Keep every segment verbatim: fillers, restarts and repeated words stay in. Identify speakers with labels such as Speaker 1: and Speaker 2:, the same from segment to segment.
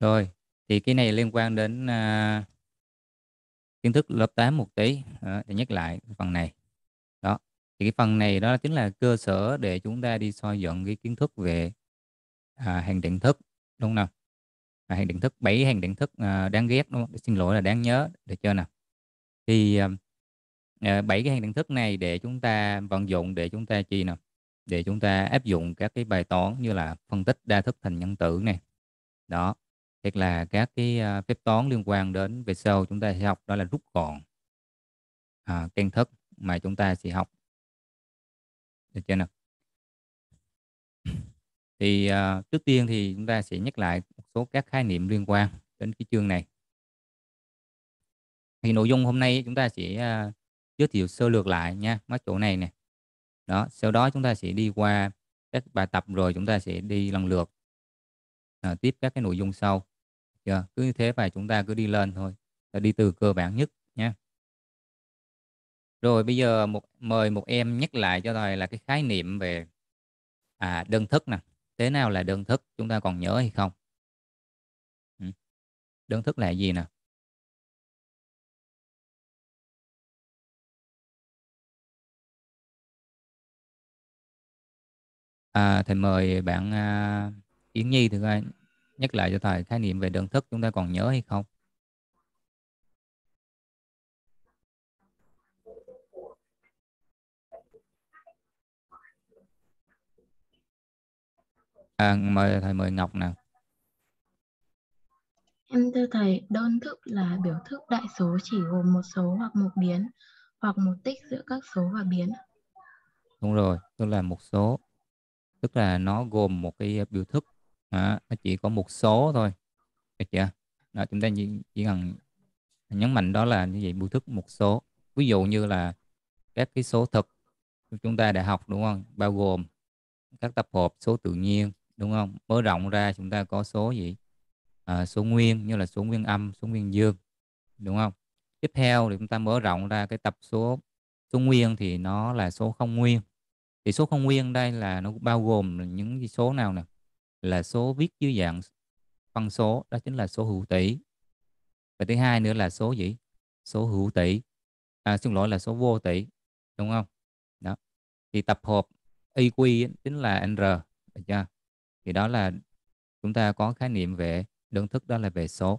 Speaker 1: Rồi, thì cái này liên quan đến à, kiến thức lớp tám một tí. Đó, để nhắc lại cái phần này. Đó, thì cái phần này đó chính là cơ sở để chúng ta đi soi dọn cái kiến thức về à, hàng điện thức, đúng không nào? À, hàng điện thức, bảy hàng điện thức à, đáng ghét, đúng không? Xin lỗi là đáng nhớ, được chưa nào? Thì à, à, bảy cái hàng điện thức này để chúng ta vận dụng, để chúng ta chi nào? Để chúng ta áp dụng các cái bài toán như là phân tích đa thức thành nhân tử này. Đó, hoặc là các cái à, phép toán liên quan đến về sau chúng ta sẽ học, đó là rút gọn à, kiến thức mà chúng ta sẽ học, được chưa nào? Thì à, trước tiên thì chúng ta sẽ nhắc lại một số các khái niệm liên quan đến cái chương này. Thì nội dung hôm nay chúng ta sẽ à, giới thiệu sơ lược lại nha, mấy chỗ này nè. Đó, sau đó chúng ta sẽ đi qua các bài tập, rồi chúng ta sẽ đi lần lượt à, tiếp các cái nội dung sau. Chưa? Cứ như thế và chúng ta cứ đi lên thôi. Và đi từ cơ bản nhất nha. Rồi bây giờ một mời một em nhắc lại cho thầy là cái khái niệm về à, đơn thức nè. Thế nào là đơn thức? Chúng ta còn nhớ hay không? Ừ. Đơn thức là gì nè? À, thầy mời bạn à, Yến Nhi thử coi, nhắc lại cho thầy khái niệm về đơn thức chúng ta còn nhớ hay không? À, mời thầy mời Ngọc nè.
Speaker 2: Em thưa thầy, đơn thức là biểu thức đại số chỉ gồm một số hoặc một biến hoặc một tích giữa các số và biến.
Speaker 1: Đúng rồi, tức là một số, tức là nó gồm một cái biểu thức, à, nó chỉ có một số thôi, được chưa? Đó, chúng ta chỉ, chỉ cần nhấn mạnh đó là như vậy, biểu thức một số. Ví dụ như là các cái số thực chúng ta đã học, đúng không? Bao gồm các tập hợp số tự nhiên, đúng không? Mở rộng ra chúng ta có số gì? À, số nguyên, như là số nguyên âm, số nguyên dương, đúng không? Tiếp theo thì chúng ta mở rộng ra cái tập số số nguyên thì nó là số không nguyên. Thì số không nguyên đây là nó bao gồm những cái số nào nè? Là số viết dưới dạng phân số, đó chính là số hữu tỷ. Và thứ hai nữa là số gì? Số hữu tỷ. À, xin lỗi là số vô tỷ, đúng không? Đó. Thì tập hợp i quy chính là n rờ, được chưa? Thì đó là chúng ta có khái niệm về đơn thức, đó là về số.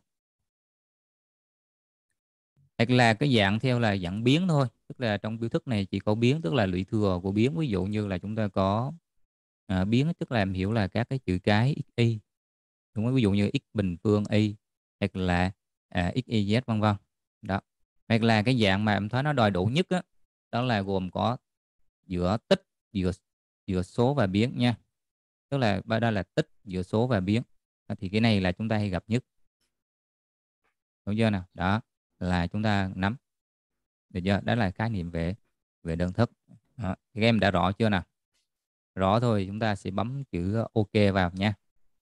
Speaker 1: Hoặc là cái dạng theo là dạng biến thôi, tức là trong biểu thức này chỉ có biến, tức là lũy thừa của biến. Ví dụ như là chúng ta có à, biến, tức là em hiểu là các cái chữ cái xy, đúng không? Ví dụ như x bình phương y, hoặc là à, x y z vân vân. Đó, hoặc là cái dạng mà em thấy nó đòi đủ nhất á, đó là gồm có giữa tích, giữa giữa số và biến nha, tức là ba đó là tích giữa số và biến. Đó, thì cái này là chúng ta hay gặp nhất, đúng chưa nào? Đó là chúng ta nắm được chưa? Đó là khái niệm về về đơn thức. Đó. Thì các em đã rõ chưa nào? Rõ thôi chúng ta sẽ bấm chữ OK vào nha.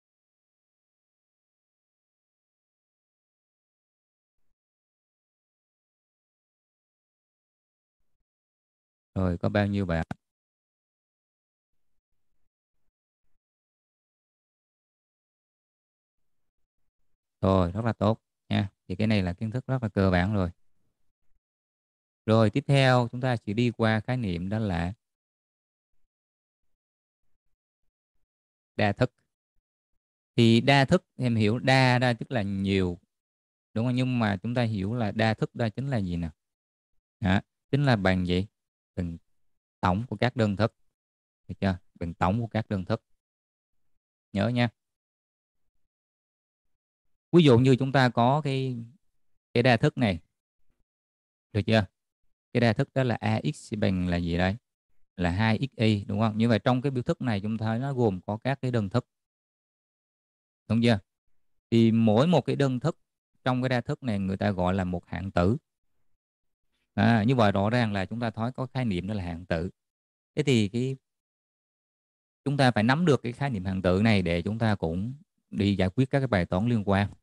Speaker 1: Rồi có bao nhiêu bạn? Rồi rất là tốt nha. Thì cái này là kiến thức rất là cơ bản rồi. Rồi tiếp theo chúng ta chỉ đi qua khái niệm đó là đa thức. Thì đa thức em hiểu đa đa tức là nhiều, đúng không? Nhưng mà chúng ta hiểu là đa thức đây chính là gì nè? Hả? Chính là bằng gì? Bằng tổng của các đơn thức. Được chưa? Bằng tổng của các đơn thức. Nhớ nha. Ví dụ như chúng ta có cái cái đa thức này, được chưa? Cái đa thức đó là ax bằng là gì đây? Là hai x y, đúng không? Như vậy trong cái biểu thức này chúng ta thấy nó gồm có các cái đơn thức, đúng chưa? Thì mỗi một cái đơn thức trong cái đa thức này người ta gọi là một hạng tử. À, như vậy rõ ràng là chúng ta thấy có khái niệm đó là hạng tử. Thế thì cái chúng ta phải nắm được cái khái niệm hạng tử này để chúng ta cũng đi giải quyết các cái bài toán liên quan.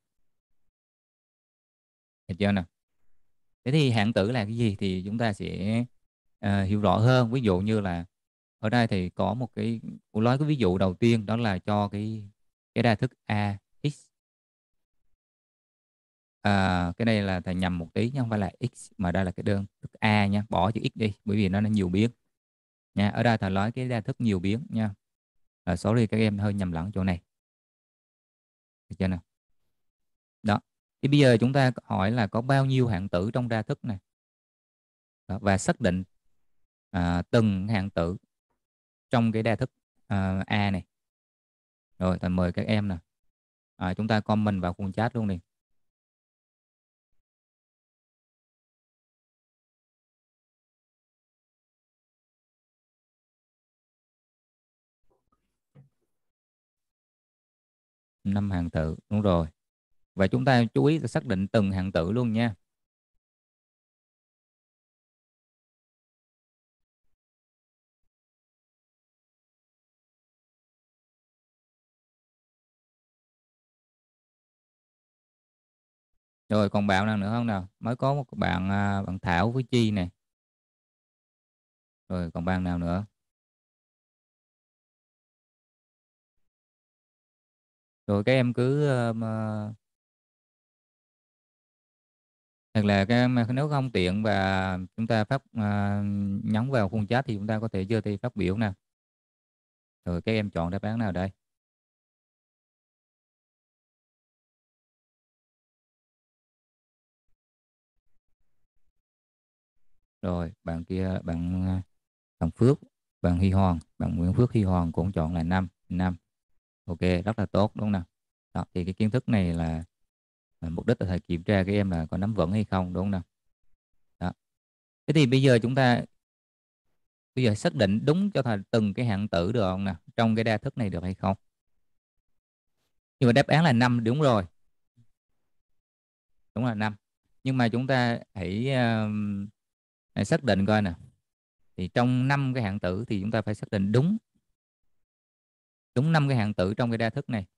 Speaker 1: Được chưa nào? Thế thì hạng tử là cái gì thì chúng ta sẽ à, hiểu rõ hơn. Ví dụ như là ở đây thì có một cái, tôi nói cái ví dụ đầu tiên đó là cho cái cái đa thức ax. À, cái này là thầy nhầm một tí, chứ không phải là x mà đây là cái đơn thức A nha, bỏ chữ x đi bởi vì nó là nhiều biến nha. Ở đây thầy nói cái đa thức nhiều biến nha. À, sorry các em hơi nhầm lẫn chỗ này, được chưa nào? Đó, thì bây giờ chúng ta hỏi là có bao nhiêu hạng tử trong đa thức này. Đó, và xác định à, từng hạng tử trong cái đa thức à, A này. Rồi thầy mời các em nè, à, chúng ta comment vào khung chat luôn đi. Năm hạng tử, đúng rồi. Và chúng ta chú ý là xác định từng hạng tử luôn nha. Rồi còn bạn nào nữa không nào? Mới có một bạn à, bạn Thảo với Chi này. Rồi còn bạn nào nữa? Rồi các em cứ ờ, mà- hoặc là các em nếu không tiện và chúng ta phát à, nhấn vào khung chat thì chúng ta có thể giơ tay phát biểu nè. Rồi các em chọn đáp án nào đây? Rồi bạn kia, bạn à, bạn Phước, bạn Huy Hoàng, bạn Nguyễn Phước Huy Hoàng cũng chọn là năm năm. Ok, rất là tốt đúng không nào? Đó, thì cái kiến thức này là, là mục đích là thầy kiểm tra các em là có nắm vững hay không đúng không nào? Đó. Thế thì bây giờ chúng ta bây giờ xác định đúng cho thầy từng cái hạng tử được không nè, trong cái đa thức này được hay không? Nhưng mà đáp án là năm đúng rồi, đúng là năm. Nhưng mà chúng ta hãy, um, hãy xác định coi nè. Thì trong năm cái hạng tử thì chúng ta phải xác định đúng đúng năm cái hạng tử trong cái đa thức này.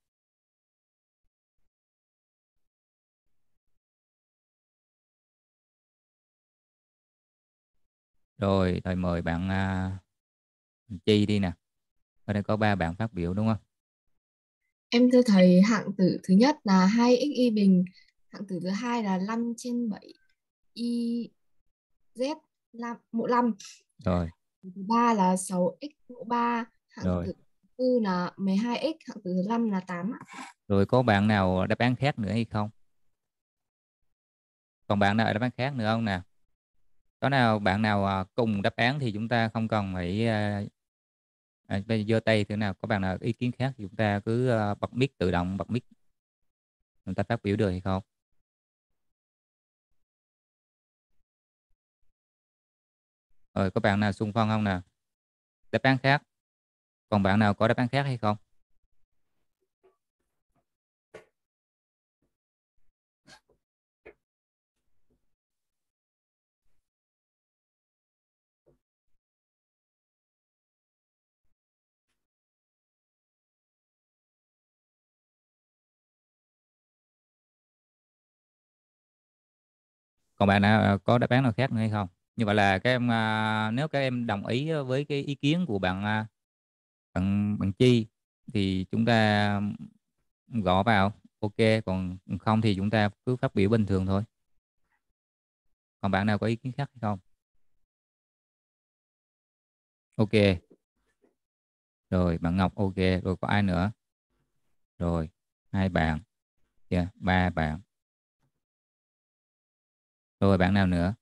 Speaker 1: Rồi thầy mời bạn uh, Chi đi nè. Ở đây có ba bạn phát biểu đúng không?
Speaker 3: Em thưa thầy, hạng tử thứ nhất là hai x y bình, hạng tử thứ hai là năm trên bảy y z lam, mũ năm,
Speaker 1: Rồi,
Speaker 3: thứ ba là sáu x mũ ba, hạng
Speaker 1: rồi.
Speaker 3: tử thứ tư là mười hai x, hạng tử thứ năm là tám.
Speaker 1: Rồi có bạn nào đáp án khác nữa hay không? Còn bạn nào đáp án khác nữa không nè? Có nào bạn nào à, cùng đáp án thì chúng ta không cần phải à, à, bây giờ giơ tay. Thế nào có bạn nào có ý kiến khác thì chúng ta cứ à, bật mic, tự động bật mic, chúng ta phát biểu được hay không? Rồi có bạn nào xung phong không nè? Đáp án khác. Còn bạn nào có đáp án khác hay không? Còn bạn nào à, có đáp án nào khác nữa hay không? Như vậy là các em à, nếu các em đồng ý với cái ý kiến của bạn à, bạn bạn Chi thì chúng ta gõ vào ok, còn không thì chúng ta cứ phát biểu bình thường thôi. Còn bạn nào có ý kiến khác hay không? Ok. Rồi bạn Ngọc ok. Rồi có ai nữa? Rồi hai bạn, yeah, ba bạn. Rồi bạn nào nữa?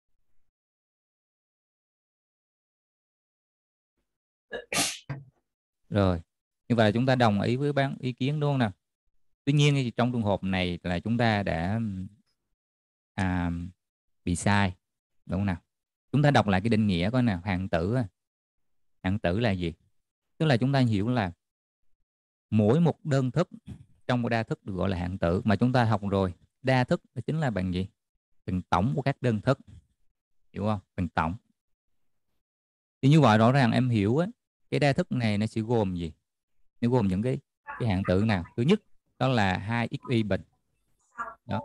Speaker 1: Rồi như vậy là chúng ta đồng ý với bán ý kiến đúng không nào? Tuy nhiên thì trong trường hợp này là chúng ta đã à, bị sai đúng không nào? Chúng ta đọc lại cái định nghĩa coi nào. Hạng tử à. Hạng tử là gì? Tức là chúng ta hiểu là mỗi một đơn thức trong một đa thức được gọi là hạng tử, mà chúng ta học rồi. Đa thức đó chính là bằng gì? Bằng tổng của các đơn thức, hiểu không? Bằng tổng. Thì như vậy rõ ràng em hiểu á, cái đa thức này nó sẽ gồm gì? Nó gồm những cái cái hạng tử nào? Thứ nhất đó là hai x y bình. Đó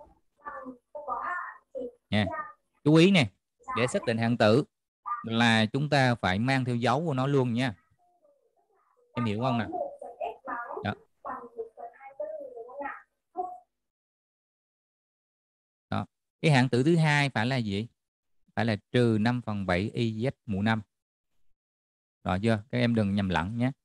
Speaker 1: nha. Chú ý nè, để xác định hạng tử là chúng ta phải mang theo dấu của nó luôn nha. Em hiểu không nào? Đó. Cái hạng tử thứ hai phải là gì? Phải là trừ năm phần bảy y z mũ năm. Rồi chưa? Các em đừng nhầm lẫn nhé.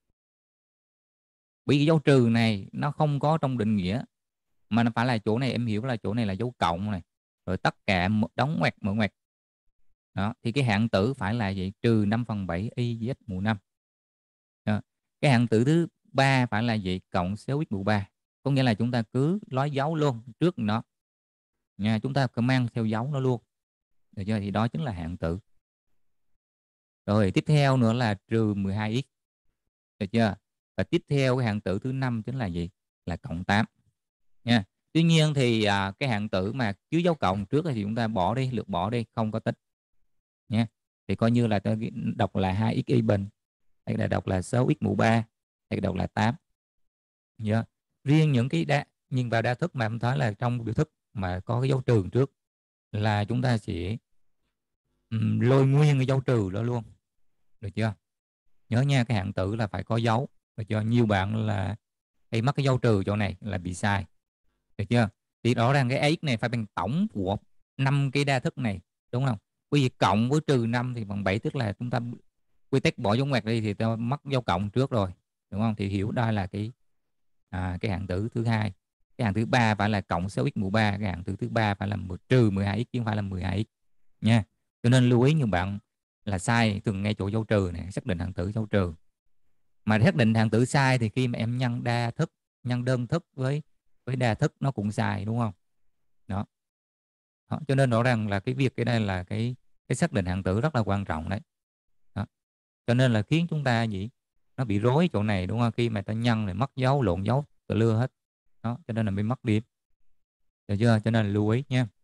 Speaker 1: Bởi vì dấu trừ này nó không có trong định nghĩa, mà nó phải là chỗ này, em hiểu là chỗ này là dấu cộng này, rồi tất cả đóng ngoặc mở ngoặc. Đó, thì cái hạng tử phải là gì? Trừ năm phần bảy y z mũ năm. Đó. Cái hạng tử thứ ba phải là gì? Cộng số x mũ ba. Có nghĩa là chúng ta cứ nói dấu luôn trước nó nha, chúng ta cứ mang theo dấu nó luôn, được chưa? Thì đó chính là hạng tử. Rồi tiếp theo nữa là trừ mười hai x, được chưa? Và tiếp theo cái hạng tử thứ năm chính là gì? Là cộng tám nha. Tuy nhiên thì à, cái hạng tử mà chứa dấu cộng trước thì chúng ta bỏ đi, lược bỏ đi, không có tích nha. Thì coi như là tôi đọc là hai x y bình, hay là đọc là sáu x mũ ba, hay đọc là tám. Yeah. Riêng những cái đa, nhìn vào đa thức mà em thấy là trong biểu thức mà có cái dấu trừ trước là chúng ta sẽ um, lôi nguyên cái dấu trừ đó luôn, được chưa? Nhớ nha, cái hạng tử là phải có dấu, được chưa? Nhiều bạn là hay mắc cái dấu trừ chỗ này là bị sai, được chưa? Thì rõ ràng cái x này phải bằng tổng của năm cái đa thức này, đúng không? Bởi vì cộng với trừ năm thì bằng bảy, tức là chúng ta quy tắc bỏ dấu ngoặc đi thì ta mắc dấu cộng trước rồi, đúng không? Thì hiểu đây là cái à, cái hạng tử thứ hai. Cái hạng thứ ba phải là cộng sáu x mũ ba, cái hạng tử thứ ba phải là trừ mười hai x chứ không phải là mười hai x nha. Cho nên lưu ý như bạn là sai thường ngay chỗ dấu trừ này, xác định hạng tử dấu trừ. Mà xác định hạng tử sai thì khi mà em nhân đa thức, nhân đơn thức với với đa thức nó cũng sai, đúng không? Đó. Đó. Cho nên rõ ràng là cái việc cái đây là cái cái xác định hạng tử rất là quan trọng đấy. Đó. Cho nên là khiến chúng ta gì nó bị rối chỗ này, đúng không? Khi mà ta nhân này mất dấu, lộn dấu, tự lưa hết. Đó, cho nên là bị mất điểm. Được chưa? Cho nên là lưu ý nha.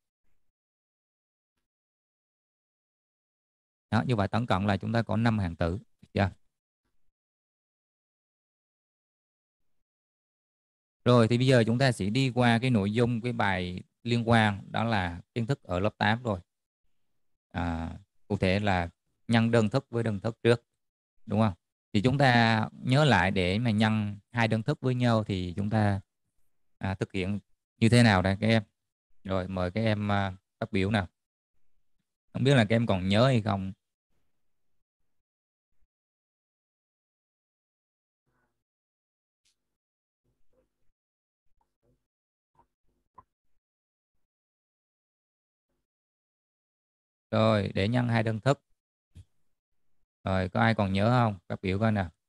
Speaker 1: Đó, như vậy tổng cộng là chúng ta có năm hạng tử, được chưa? Rồi thì bây giờ chúng ta sẽ đi qua cái nội dung cái bài liên quan, đó là kiến thức ở lớp tám rồi. À, cụ thể là nhân đơn thức với đơn thức trước, đúng không? Thì chúng ta nhớ lại để mà nhân hai đơn thức với nhau thì chúng ta à, thực hiện như thế nào đây các em? Rồi mời các em à, phát biểu nào. Không biết là các em còn nhớ hay không? Rồi để nhân hai đơn thức. Rồi có ai còn nhớ không? Phát biểu coi nào.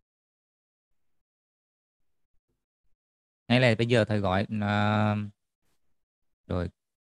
Speaker 1: Hay là bây giờ thầy gọi à, rồi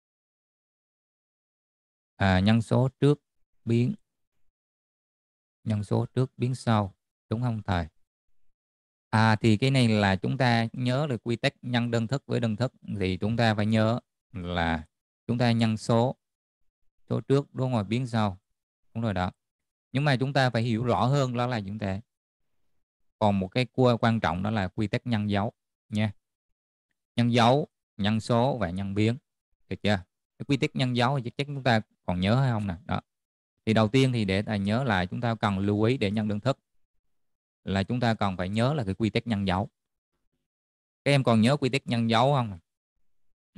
Speaker 1: à, nhân số trước biến nhân số trước biến sau, đúng không thầy? À thì cái này là chúng ta nhớ là quy tắc nhân đơn thức với đơn thức thì chúng ta phải nhớ là chúng ta nhân số số trước đúng rồi biến sau, đúng rồi đó. Nhưng mà chúng ta phải hiểu rõ hơn đó là chúng ta còn một cái cua quan trọng, đó là quy tắc nhân dấu nha. Nhân dấu, nhân số và nhân biến, được chưa? Cái quy tắc nhân dấu thì chắc chúng ta còn nhớ hay không nè? Đó. Thì đầu tiên thì để ta nhớ lại, chúng ta cần lưu ý để nhân đơn thức là chúng ta cần phải nhớ là cái quy tắc nhân dấu. Các em còn nhớ quy tắc nhân dấu không? Ừ.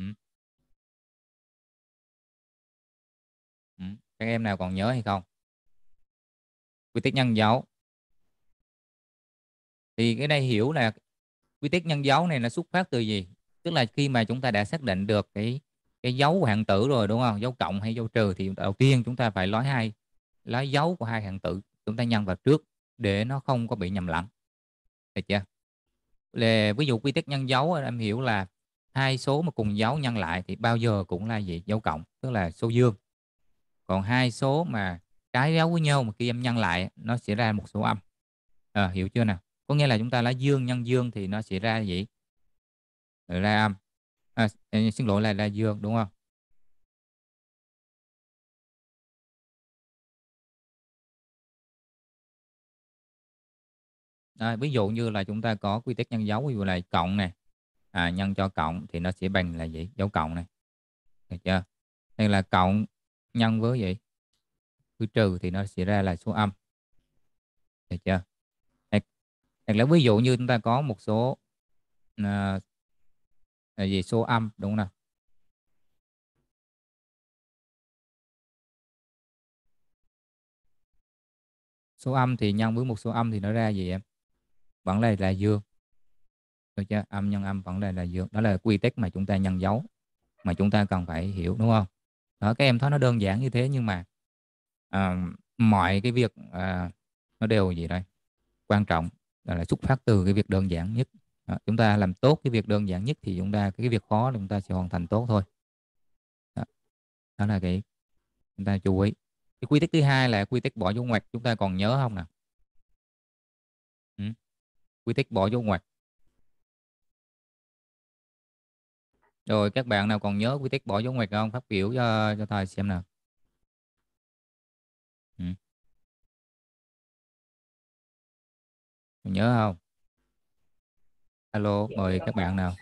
Speaker 1: Ừ. Các em nào còn nhớ hay không? Quy tắc nhân dấu thì cái đây hiểu là quy tắc nhân dấu này là xuất phát từ gì? Tức là khi mà chúng ta đã xác định được cái cái dấu của hạng tử rồi, đúng không? Dấu cộng hay dấu trừ thì đầu tiên chúng ta phải lấy hai lấy dấu của hai hạng tử, chúng ta nhân vào trước để nó không có bị nhầm lẫn, được chưa? Là ví dụ quy tắc nhân dấu em hiểu là hai số mà cùng dấu nhân lại thì bao giờ cũng là gì? Dấu cộng, tức là số dương. Còn hai số mà trái dấu với nhau mà khi em nhân lại nó sẽ ra một số âm. À, hiểu chưa nào? Có nghĩa là chúng ta lấy dương nhân dương thì nó sẽ ra gì? Ra âm. À, xin lỗi là ra dương, đúng không? À, ví dụ như là chúng ta có quy tắc nhân dấu, ví dụ là cộng này, à, nhân cho cộng thì nó sẽ bằng là gì? Dấu cộng này, được chưa? Hay là cộng nhân với gì? Với trừ thì nó sẽ ra là số âm, được chưa? Hoặc, hoặc là ví dụ như chúng ta có một số à, là gì số âm, đúng không nào? số âm thì nhân với một số âm thì nó ra gì em? Vẫn là là dương. Được chưa? Âm nhân âm vẫn là là dương. Đó là quy tắc mà chúng ta nhân dấu mà chúng ta cần phải hiểu, đúng không? Đó, các em thấy nó đơn giản như thế nhưng mà à, mọi cái việc à, nó đều gì đây? Quan trọng là, là xuất phát từ cái việc đơn giản nhất. Đó, chúng ta làm tốt cái việc đơn giản nhất thì chúng ta cái việc khó là chúng ta sẽ hoàn thành tốt thôi. Đó, đó là cái chúng ta chú ý. Cái quy tắc thứ hai là quy tắc bỏ dấu ngoặc, chúng ta còn nhớ không nào? Ừ? Quy tắc bỏ dấu ngoặc. Rồi các bạn nào còn nhớ quy tắc bỏ dấu ngoặc không? Phát biểu cho cho thầy xem nào. Ừ. Còn nhớ không? Alo, mời các bạn nào.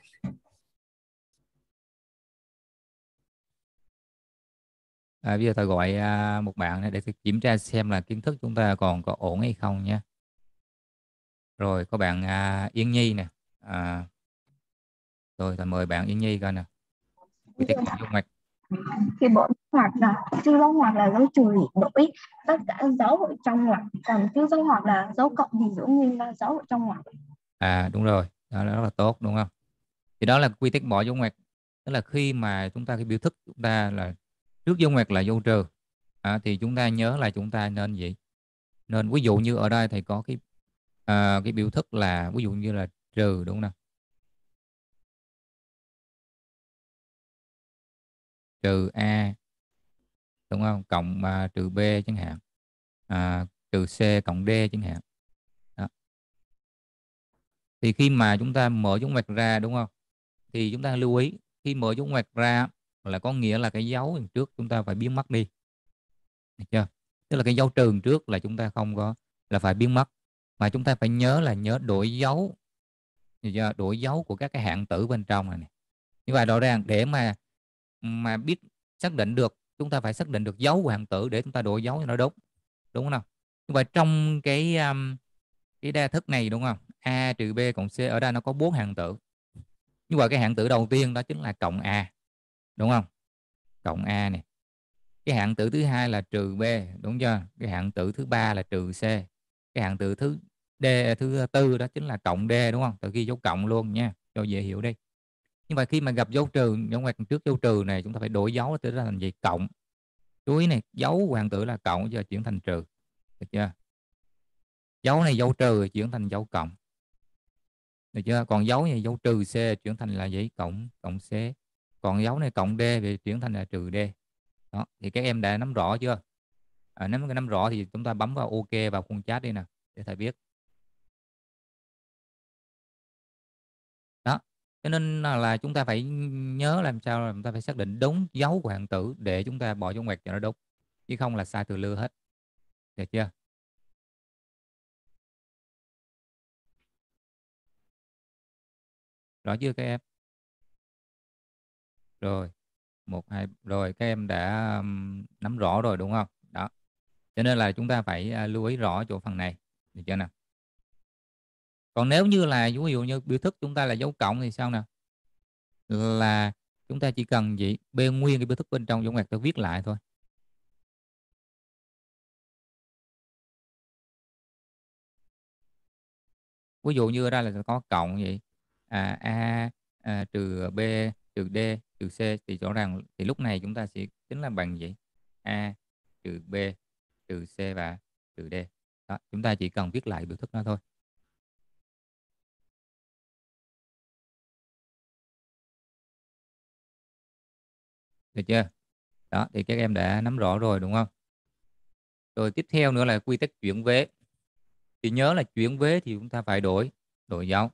Speaker 1: À, bây giờ thầy gọi à, một bạn để kiểm tra xem là kiến thức chúng ta còn có ổn hay không nhé. Rồi có bạn à, Yên Nhi nè. À, rồi thầy mời bạn Yên Nhi coi nè. Quy tắc bỏ dấu ngoặc.
Speaker 4: Khi bỏ dấu ngoặc là chữ dấu ngoặc là dấu trừ đổi tất cả dấu ở trong ngoặc, còn chữ dấu ngoặc là dấu cộng thì giữ nguyên là dấu ở trong ngoặc.
Speaker 1: À đúng rồi, đó là rất là tốt đúng không? Thì đó là quy tắc bỏ dấu ngoặc. Tức là khi mà chúng ta cái biểu thức chúng ta là trước dấu ngoặc là dấu trừ. À, thì chúng ta nhớ là chúng ta nên gì? Nên ví dụ như ở đây thầy có cái à, cái biểu thức là ví dụ như là trừ đúng không nào? Trừ A đúng không? Cộng mà trừ B chẳng hạn. À, trừ C cộng D chẳng hạn. Đó. Thì khi mà chúng ta mở dấu ngoặc ra đúng không? Thì chúng ta lưu ý khi mở dấu ngoặc ra là có nghĩa là cái dấu đằng trước chúng ta phải biến mất đi. Được chưa? Tức là cái dấu trừ trước là chúng ta không có là phải biến mất. Mà chúng ta phải nhớ là nhớ đổi dấu. Được chưa? Đổi dấu của các cái hạng tử bên trong này, này. Như vậy rõ ràng để mà mà biết xác định được chúng ta phải xác định được dấu của hạng tử để chúng ta đổi dấu cho nó đúng. Đúng không nào? Như vậy trong cái um, cái đa thức này đúng không? A trừ B cộng C ở đây nó có bốn hạng tử. Như vậy cái hạng tử đầu tiên đó chính là cộng A. Đúng không? Cộng A này. Cái hạng tử thứ hai là trừ B, đúng chưa? Cái hạng tử thứ ba là trừ C. Cái hạng tử thứ D thứ tư đó chính là cộng D đúng không? Tự ghi dấu cộng luôn nha, cho dễ hiểu đi. Nhưng mà khi mà gặp dấu trừ, dấu ngoặc trước dấu trừ này chúng ta phải đổi dấu để ra thành gì? Cộng. Chú ý này, dấu của hạng tử là cộng giờ chuyển thành trừ. Được chưa? Dấu này dấu trừ chuyển thành dấu cộng. Được chưa? Còn dấu này dấu trừ C chuyển thành là gì? Cộng cộng C. Còn dấu này cộng D thì chuyển thành là trừ D. Đó, thì các em đã nắm rõ chưa? À, nếu nắm rõ thì chúng ta bấm vào OK vào khung chat đi nè để thầy biết. Đó, cho nên là chúng ta phải nhớ làm sao là chúng ta phải xác định đúng dấu của hạng tử để chúng ta bỏ dấu ngoặc cho nó đúng, chứ không là sai từ lưa hết. Được chưa? Rõ chưa các em? Rồi, một hai rồi các em đã um, nắm rõ rồi đúng không? Đó. Cho nên là chúng ta phải uh, lưu ý rõ chỗ phần này. Được chưa nào? Còn nếu như là ví dụ như biểu thức chúng ta là dấu cộng thì sao nào? Là chúng ta chỉ cần gì? B nguyên cái biểu thức bên trong dấu ngoặc tôi viết lại thôi. Ví dụ như ở đây là có cộng gì? À, A à, trừ B trừ D trừ C thì rõ ràng thì lúc này chúng ta sẽ tính là bằng gì? A trừ B trừ C và trừ D. Đó, chúng ta chỉ cần viết lại biểu thức đó thôi. Được chưa? Đó, thì các em đã nắm rõ rồi đúng không? Rồi tiếp theo nữa là quy tắc chuyển vế. Thì nhớ là chuyển vế thì chúng ta phải đổi đổi dấu.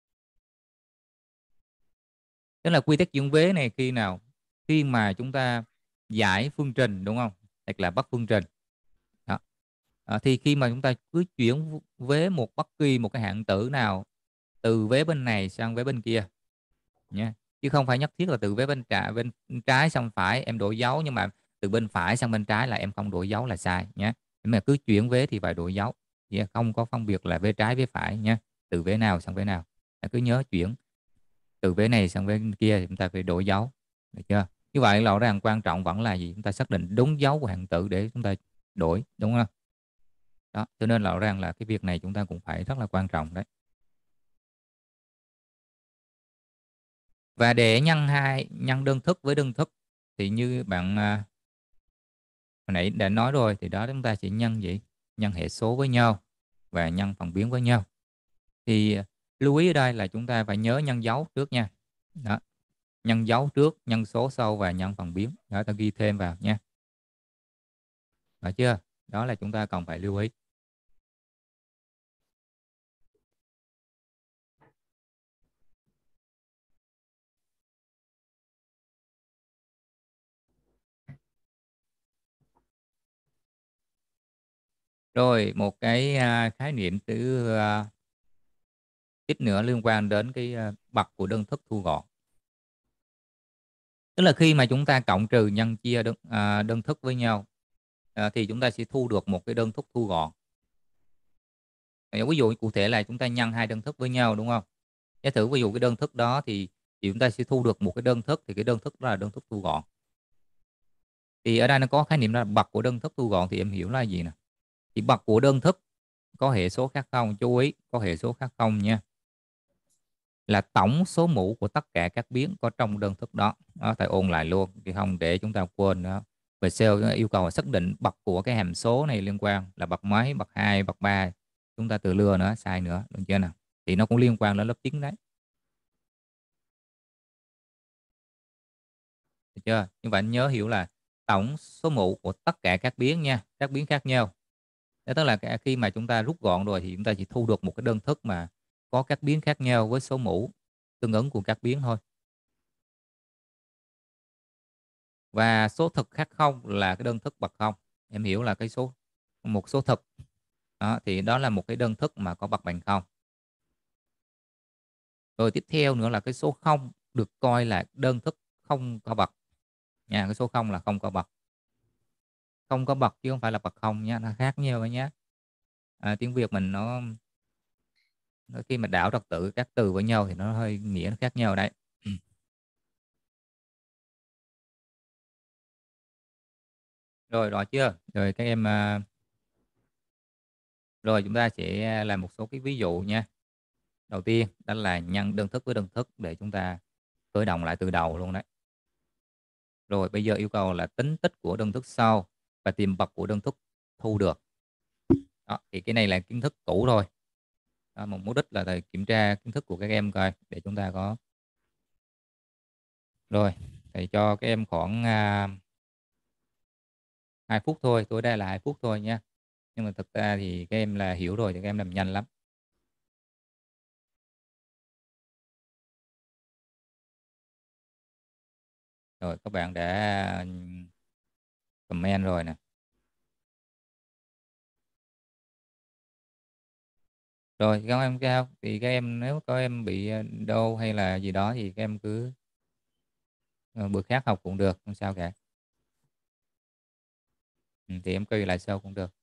Speaker 1: Tức là quy tắc chuyển vế này khi nào? Khi mà chúng ta giải phương trình đúng không? Hoặc là bắt phương trình. Đó. À, thì khi mà chúng ta cứ chuyển vế một bất kỳ một cái hạng tử nào từ vế bên này sang vế bên kia nha, chứ không phải nhất thiết là từ vế bên trái bên trái sang phải em đổi dấu, nhưng mà từ bên phải sang bên trái là em không đổi dấu là sai nhé. Nhưng mà cứ chuyển vế thì phải đổi dấu, yeah, không có phân biệt là vế trái vế phải nhé, từ vế nào sang vế nào. Em cứ nhớ chuyển từ vế này sang vế kia thì chúng ta phải đổi dấu, được chưa? Như vậy rõ ràng quan trọng vẫn là gì? Chúng ta xác định đúng dấu của hạng tử để chúng ta đổi, đúng không? Đó, cho nên rõ ràng là cái việc này chúng ta cũng phải rất là quan trọng đấy. Và để nhân hai nhân đơn thức với đơn thức thì như bạn à, hồi nãy đã nói rồi, thì đó chúng ta sẽ nhân gì? Nhân hệ số với nhau và nhân phần biến với nhau. Thì à, lưu ý ở đây là chúng ta phải nhớ nhân dấu trước nha. Đó. Nhân dấu trước, nhân số sau và nhân phần biến. Đó, ta ghi thêm vào nha. Được chưa? Đó là chúng ta cần phải lưu ý. Rồi một cái à, khái niệm thứ à, ít nữa liên quan đến cái à, bậc của đơn thức thu gọn. Tức là khi mà chúng ta cộng trừ nhân chia đơn, à, đơn thức với nhau à, thì chúng ta sẽ thu được một cái đơn thức thu gọn. Ví dụ cụ thể là chúng ta nhân hai đơn thức với nhau đúng không? Giả thử ví dụ cái đơn thức đó thì, thì chúng ta sẽ thu được một cái đơn thức, thì cái đơn thức đó là đơn thức thu gọn. Thì ở đây nó có khái niệm là bậc của đơn thức thu gọn, thì em hiểu là gì nè? Thì bậc của đơn thức có hệ số khác không, chú ý có hệ số khác không nha, là tổng số mũ của tất cả các biến có trong đơn thức đó. Đó, thầy ôn lại luôn thì không để chúng ta quên đó. Về ét e o yêu cầu là xác định bậc của cái hàm số này liên quan là bậc mấy, bậc hai, bậc ba. Chúng ta tự lừa nữa, sai nữa, được chưa nào? Thì nó cũng liên quan đến lớp chín đấy. Được chưa? Như vậy nhớ hiểu là tổng số mũ của tất cả các biến nha, các biến khác nhau. Đó tức là khi mà chúng ta rút gọn rồi thì chúng ta chỉ thu được một cái đơn thức mà có các biến khác nhau với số mũ tương ứng của các biến thôi. Và số thực khác không là cái đơn thức bậc không. Em hiểu là cái số một số thực đó, thì đó là một cái đơn thức mà có bậc bằng không. Rồi tiếp theo nữa là cái số không được coi là đơn thức không có bậc nha. Cái số không là không có bậc, không có bậc chứ không phải là bậc không nha, nó khác nhau với nhé. À, tiếng Việt mình nó, nó khi mà đảo trật tự các từ với nhau thì nó hơi nghĩa nó khác nhau đấy. Rồi rõ chưa? Rồi các em à, rồi chúng ta sẽ làm một số cái ví dụ nha. Đầu tiên đó là nhân đơn thức với đơn thức để chúng ta khởi động lại từ đầu luôn đấy. Rồi bây giờ yêu cầu là tính tích của đơn thức sau và tìm bậc của đơn thức thu được. Đó, thì cái này là kiến thức cũ thôi. Đó, một mục đích là thầy kiểm tra kiến thức của các em coi để chúng ta có. Rồi thầy cho các em khoảng à, hai phút thôi, tối đa là hai phút thôi nha. Nhưng mà thực ra thì các em là hiểu rồi thì các em làm nhanh lắm. Rồi các bạn đã comment rồi nè. Rồi các em sao? Thì các em nếu có em bị đâu hay là gì đó thì các em cứ ờ, bữa khác học cũng được, không sao cả. Ừ, thì em quay lại sau cũng được.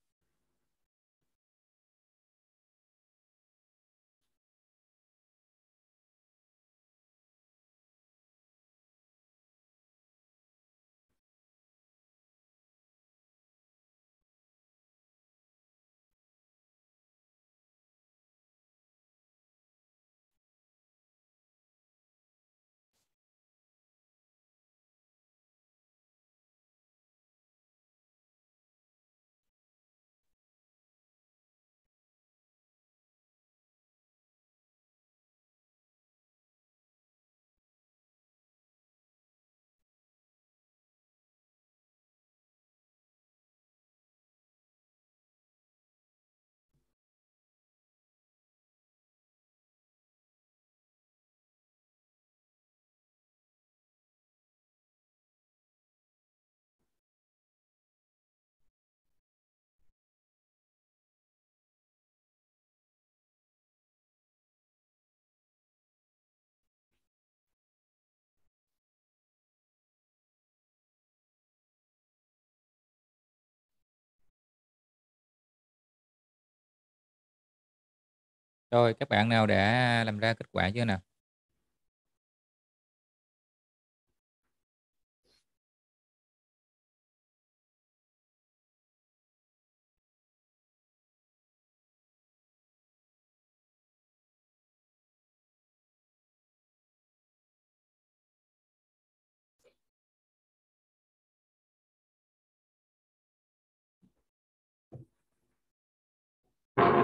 Speaker 1: Rồi các bạn nào đã làm ra kết quả chưa nào?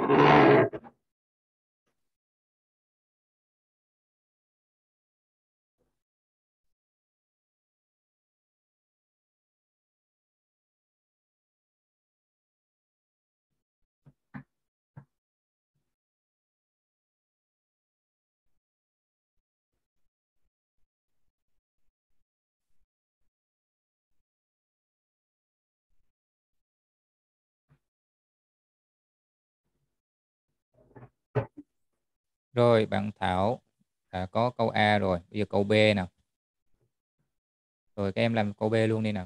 Speaker 1: Rồi bạn Thảo đã có câu A rồi, bây giờ câu B nào. Rồi các em làm câu B luôn đi nào.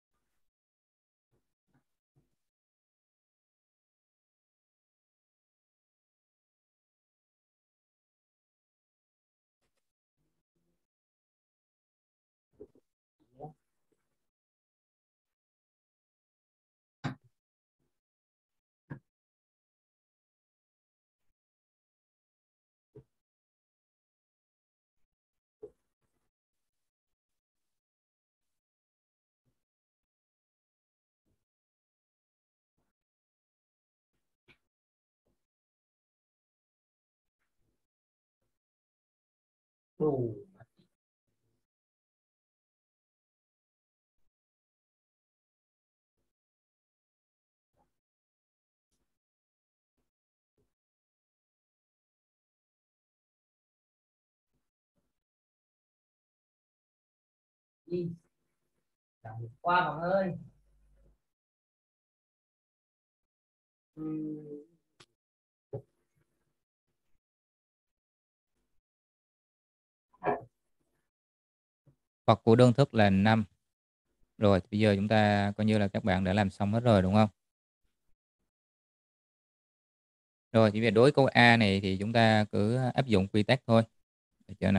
Speaker 5: Qua bạn ơi.
Speaker 1: Bậc của đơn thức là năm. Rồi bây giờ chúng ta coi như là các bạn đã làm xong hết rồi đúng không? Rồi thì về đối câu A này thì chúng ta cứ áp dụng quy tắc thôi. Được chưa nào?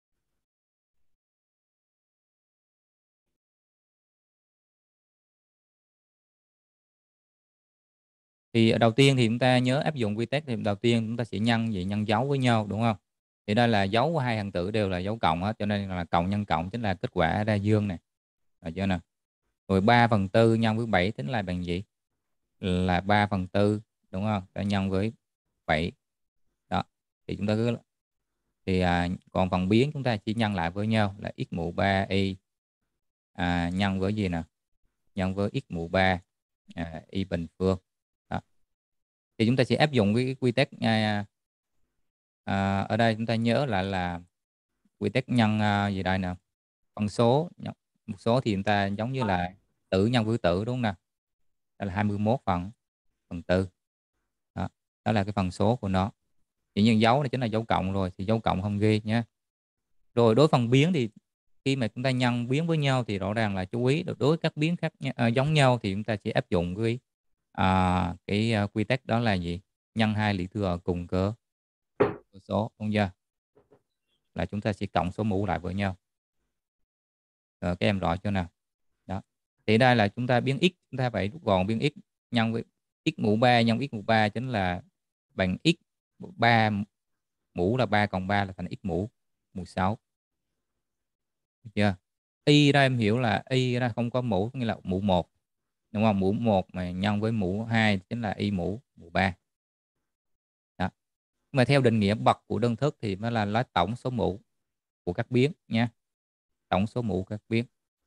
Speaker 1: Thì đầu tiên thì chúng ta nhớ áp dụng quy tắc thì đầu tiên chúng ta sẽ nhân vậy nhân dấu với nhau đúng không? Thì đây là dấu của hai hằng tử đều là dấu cộng hết, cho nên là cộng nhân cộng chính là kết quả ra dương này. Được chưa nào? Rồi ba phần tư nhân với bảy tính là bằng gì? Là ba phần tư đúng không? Ta nhân với bảy. Đó. Thì chúng ta cứ thì à, còn phần biến chúng ta chỉ nhân lại với nhau là x mũ ba y à, nhân với gì nào? Nhân với x mũ ba à, y bình phương. Đó. Thì chúng ta sẽ áp dụng cái quy tắc à, à, ở đây chúng ta nhớ lại là quy tắc nhân à, gì đây nè, phân số nhân, một số thì chúng ta giống như là tử nhân với tử đúng không nào? Đó là hai mươi mốt phần phần tư. Đó. Đó là cái phần số của nó. Chỉ nhân dấu này chính là dấu cộng rồi, thì dấu cộng không ghi nhé. Rồi đối phần biến thì khi mà chúng ta nhân biến với nhau thì rõ ràng là chú ý đối với các biến khác à, giống nhau thì chúng ta chỉ áp dụng cái à, cái à, quy tắc đó là gì? Nhân hai lý thừa cùng cơ số, đúng chưa? Là chúng ta sẽ cộng số mũ lại với nhau. Rồi, các em rõ chưa nào? Đó. Thì đây là chúng ta biến x, chúng ta phải rút gọn biến x nhân với x mũ ba nhân x mũ ba chính là bằng x ba mũ là ba cộng ba là thành x mũ mũ sáu. Được chưa? Y ra em hiểu là y ra không có mũ, nghĩa là mũ một. Đúng không? Mũ một mà nhân với mũ hai chính là y mũ mũ ba. Đó. Mà theo định nghĩa bậc của đơn thức thì nó là lấy tổng số mũ của các biến nha. Tổng số mũ các biến.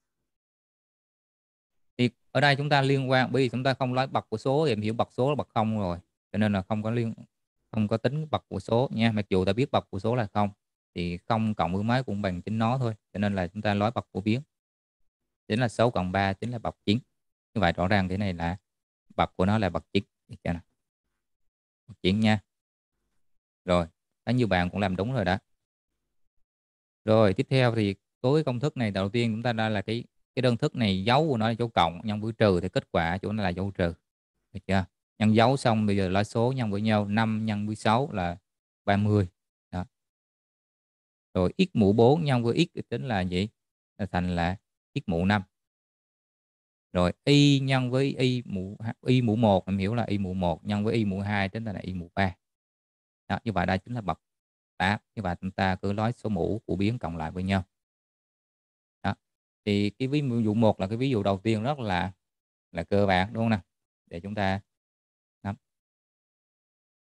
Speaker 1: Thì ở đây chúng ta liên quan bởi vì chúng ta không lấy bậc của số thì em hiểu bậc số là bậc không rồi. Cho nên là không có liên không có tính bậc của số nha. Mặc dù ta biết bậc của số là không thì không cộng với mấy cũng bằng chính nó thôi. Cho nên là chúng ta lấy bậc của biến. Chính là sáu cộng ba chính là bậc chín. Như vậy rõ ràng cái này là bậc của nó là bậc chín. Bậc chín nha. Rồi, đó như bạn cũng làm đúng rồi đó. Rồi, tiếp theo thì với công thức này đầu tiên chúng ta đã là cái cái đơn thức này dấu của nó là dấu cộng nhân với trừ thì kết quả chỗ nó là dấu trừ. Được chưa? Nhân dấu xong bây giờ lấy số nhân với nhau, năm nhân với sáu là ba mươi. Đó. Rồi x mũ bốn nhân với x tính là gì? Là thành là x mũ năm. Rồi y nhân với y mũ y mũ một em hiểu là y mũ một nhân với y mũ hai tính là y mũ ba. Đó, như vậy đây chính là bậc tám. Như vậy chúng ta cứ nói số mũ của biến cộng lại với nhau. Đó. Thì cái ví dụ một là cái ví dụ đầu tiên rất là là cơ bản đúng không nào? Để chúng ta nắm.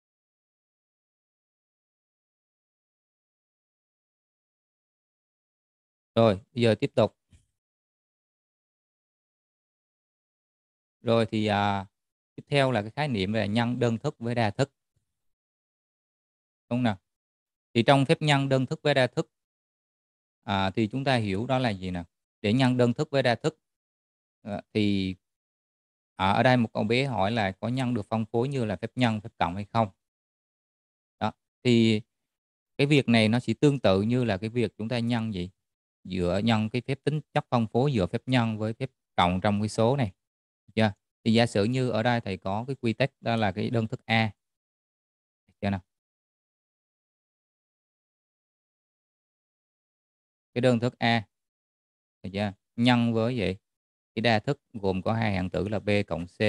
Speaker 1: Rồi, bây giờ tiếp tục. Rồi thì à, tiếp theo là cái khái niệm về nhân đơn thức với đa thức. Đúng không nào? Thì trong phép nhân đơn thức với đa thức à, thì chúng ta hiểu đó là gì nào? Để nhân đơn thức với đa thức à, thì à, ở đây một cậu bé hỏi là có nhân được phân phối như là phép nhân, phép cộng hay không? Đó. Thì cái việc này nó chỉ tương tự như là cái việc chúng ta nhân gì? Giữa nhân cái phép tính chất phân phối giữa phép nhân với phép cộng trong cái số này. Được chưa? Thì giả sử như ở đây thầy có cái quy tắc đó là cái đơn thức A. Được chưa nào? Cái đơn thức A. Được chưa? Nhân với gì? Cái đa thức gồm có hai hạng tử là B cộng C.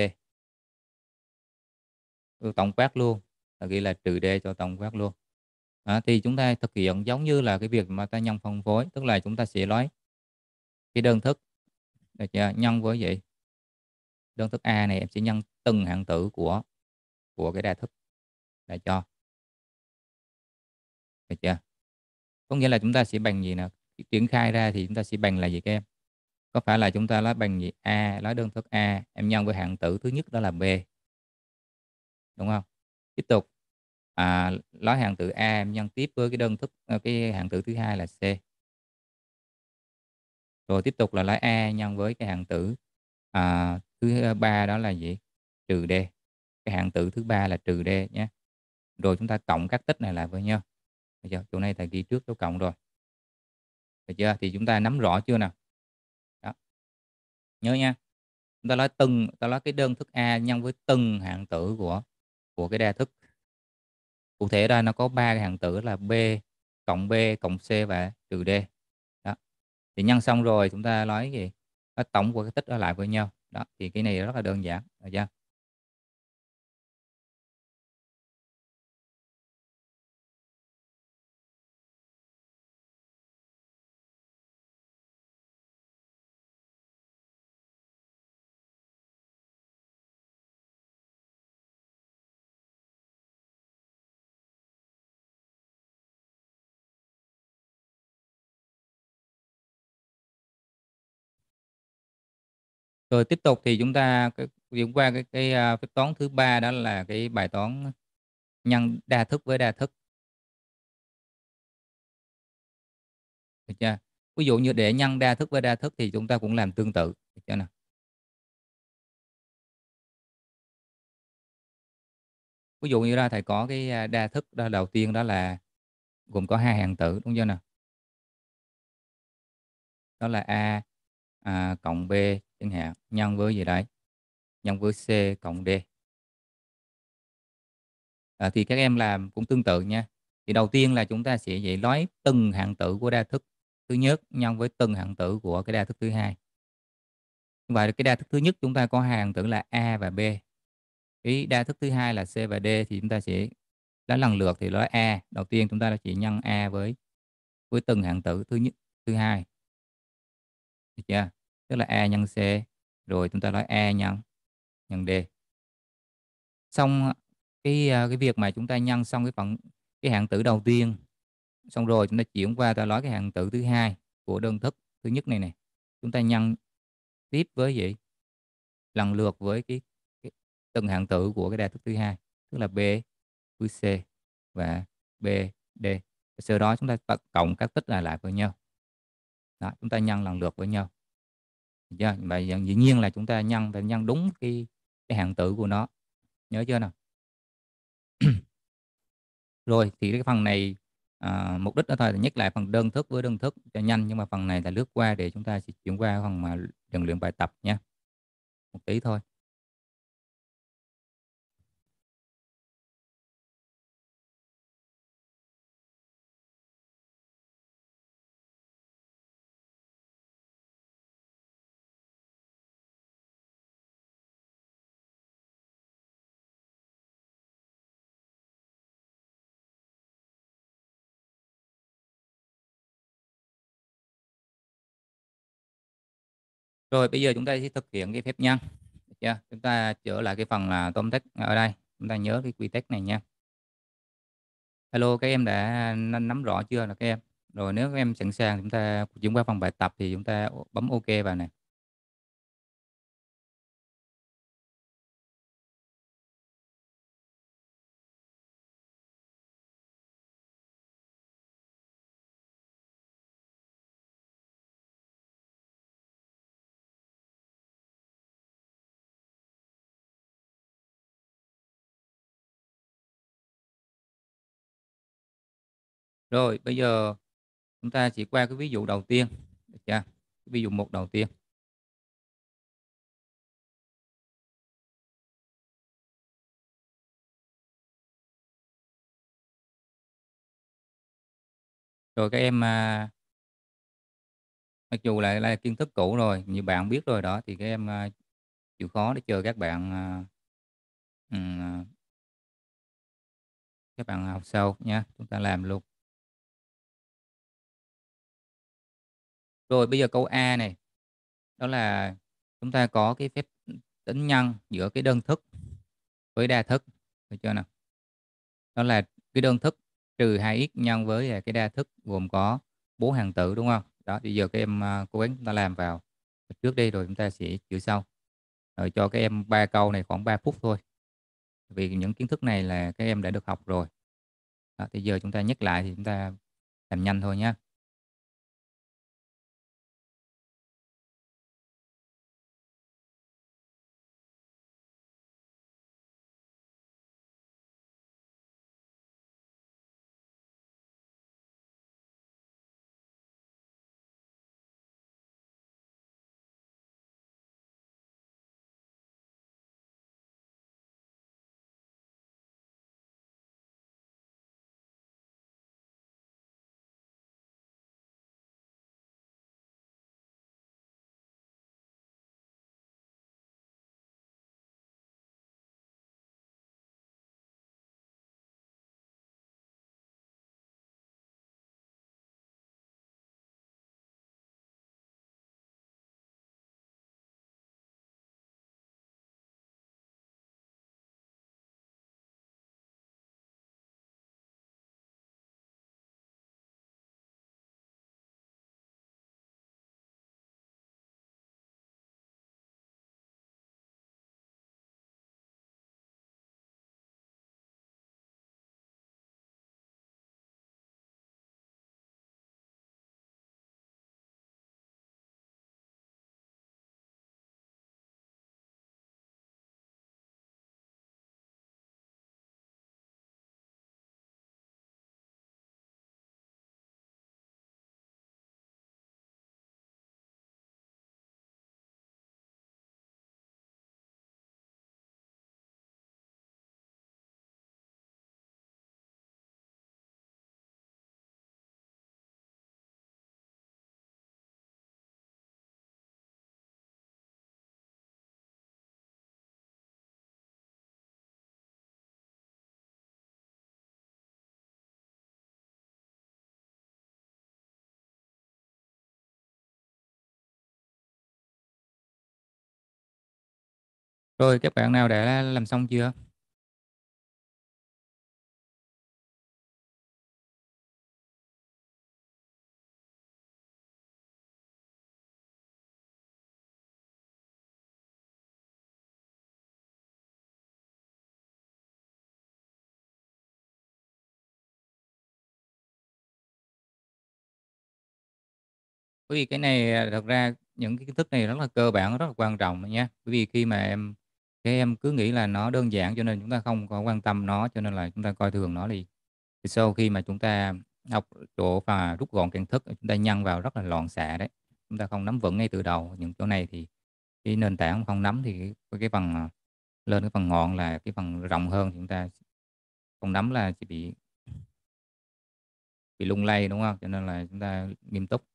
Speaker 1: Tổng quát luôn. Là ghi là trừ D cho tổng quát luôn. Đó, thì chúng ta thực hiện giống như là cái việc mà ta nhân phân phối. Tức là chúng ta sẽ lấy cái đơn thức. Được chưa? Nhân với gì? Đơn thức A này em sẽ nhân từng hạng tử của của cái đa thức để cho. Được chưa? Có nghĩa là chúng ta sẽ bằng gì nào? Triển khai ra thì chúng ta sẽ bằng là gì các em? Có phải là chúng ta lấy bằng gì? A, lấy đơn thức A, em nhân với hạng tử thứ nhất đó là B. Đúng không? Tiếp tục à, lấy hạng tử A em nhân tiếp với cái đơn thức cái hạng tử thứ hai là C. Rồi tiếp tục là lấy A nhân với cái hạng tử à, thứ ba đó là gì? Trừ D. Cái hạng tử thứ ba là trừ D nhé. Rồi chúng ta cộng các tích này lại với nhau. Được chưa? Chỗ này thầy ghi trước dấu cộng rồi. Được chưa? Thì chúng ta nắm rõ chưa nào? Đó. Nhớ nha. Chúng ta nói từng ta nói cái đơn thức A nhân với từng hạng tử của của cái đa thức. Cụ thể ra nó có ba cái hạng tử là B cộng B cộng C và trừ D. Đó. Thì nhân xong rồi chúng ta nói gì? Nó tổng của cái tích đó lại với nhau. Đó, thì cái này rất là đơn giản, được chưa? Rồi tiếp tục thì chúng ta điểm qua cái cái à, phép toán thứ ba đó là cái bài toán nhân đa thức với đa thức. Được chưa? Ví dụ như để nhân đa thức với đa thức thì chúng ta cũng làm tương tự. Được chưa nào? Ví dụ như ra thầy có cái à, đa thức đó đầu tiên đó là gồm có hai hạng tử, đúng chưa nào? Đó là A à, cộng B chẳng hạn, nhân với gì đấy? Nhân với C cộng D. À, thì các em làm cũng tương tự nha. Thì đầu tiên là chúng ta sẽ vậy lấy từng hạng tử của đa thức thứ nhất nhân với từng hạng tử của cái đa thức thứ hai. Và cái đa thức thứ nhất chúng ta có hai hạng tử là A và B. Cái đa thức thứ hai là C và D thì chúng ta sẽ lấy lần lượt thì lấy A. Đầu tiên chúng ta chỉ nhân A với với từng hạng tử thứ nhất, thứ hai. Được chưa? Tức là A nhân C, rồi chúng ta lấy A nhân nhân D. Xong cái cái việc mà chúng ta nhân xong cái phần cái hạng tử đầu tiên, xong rồi chúng ta chuyển qua ta lấy cái hạng tử thứ hai của đơn thức thứ nhất này này. Chúng ta nhân tiếp với gì? Lần lượt với cái, cái từng hạng tử của cái đa thức thứ hai, tức là B với C và B, D. Sau đó chúng ta cộng các tích lại lại với nhau. Đó, chúng ta nhân lần lượt với nhau. Được chưa? Và dĩ nhiên là chúng ta nhân phải nhân đúng cái cái hạng tử của nó. Nhớ chưa nào? Rồi thì cái phần này à, mục đích đó thôi là nhắc lại phần đơn thức với đơn thức cho nhanh, nhưng mà phần này là lướt qua để chúng ta sẽ chuyển qua phần mà rèn luyện bài tập nha. Một tí thôi. Rồi bây giờ chúng ta sẽ thực hiện cái phép nhân. Được chưa? Chúng ta trở lại cái phần là tóm tắt ở đây. Chúng ta nhớ cái quy tắc này nha. Hello, các em đã nắm rõ chưa là các em? Rồi nếu các em sẵn sàng chúng ta chuyển qua phần bài tập thì chúng ta bấm OK vào nè. Rồi bây giờ chúng ta chỉ qua cái ví dụ đầu tiên, được chưa? Ví dụ một đầu tiên. Rồi các em à, mặc dù là, là kiến thức cũ rồi, nhiều bạn biết rồi đó, thì các em à, chịu khó để chờ các bạn à, ừm, à, các bạn học sau nha, chúng ta làm luôn. Rồi bây giờ câu A này, đó là chúng ta có cái phép tính nhân giữa cái đơn thức với đa thức, được chưa nào? Đó là cái đơn thức trừ hai x nhân với à, cái đa thức gồm có bốn hàng tử, đúng không? Đó, bây giờ các em à, cố gắng chúng ta làm vào trước đây rồi chúng ta sẽ chữa sau. Rồi cho các em ba câu này khoảng ba phút thôi. Vì những kiến thức này là các em đã được học rồi. Đó, thì giờ chúng ta nhắc lại thì chúng ta làm nhanh thôi nhé. Rồi các bạn nào đã làm xong chưa? Bởi vì cái này à, thật ra những cái kiến thức này rất là cơ bản, rất là quan trọng nha. Bởi vì khi mà em các em cứ nghĩ là nó đơn giản cho nên chúng ta không có quan tâm nó, cho nên là chúng ta coi thường nó đi. Thì sau khi mà chúng ta học chỗ và rút gọn kiến thức, chúng ta nhân vào rất là loạn xạ đấy. Chúng ta không nắm vững ngay từ đầu những chỗ này thì cái nền tảng không nắm thì cái, cái phần à, lên cái phần ngọn là cái phần rộng hơn thì chúng ta không nắm là chỉ bị bị lung lay, đúng không? Cho nên là chúng ta nghiêm túc.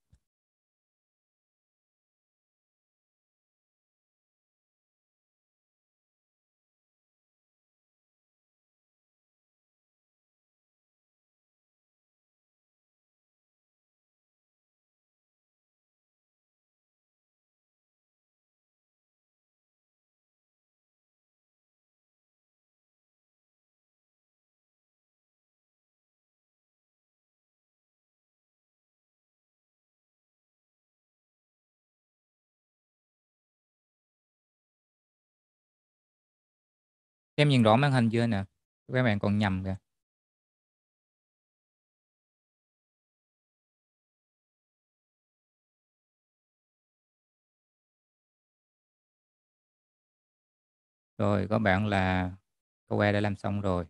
Speaker 1: Em nhìn rõ màn hình chưa nè? Các bạn còn nhầm kìa. Rồi, có bạn là câu A đã làm xong rồi.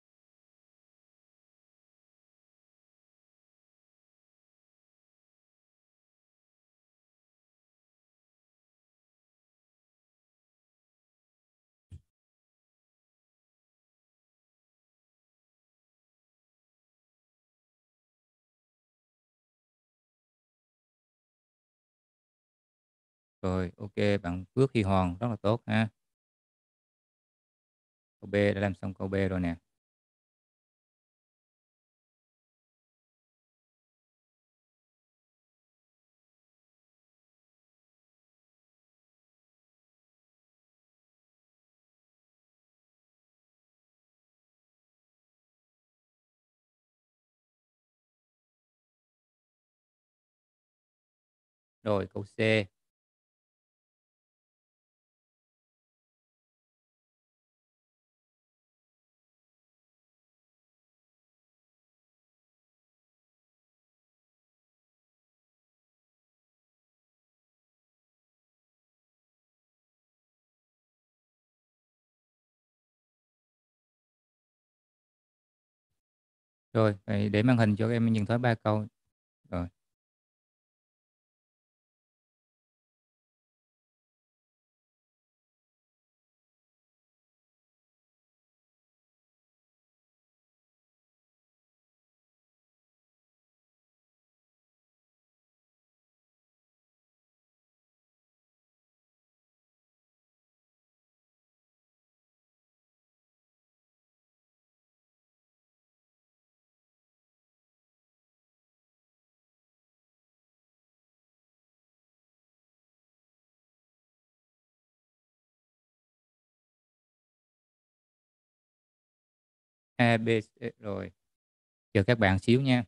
Speaker 1: Rồi, ok, bạn Phước Huy Hoàng rất là tốt ha. Câu B đã làm xong câu B rồi nè. Rồi, câu C. Rồi, vậy để màn hình cho em nhìn thấy ba câu. Rồi. A, B, C. Rồi. Chờ các bạn xíu nha.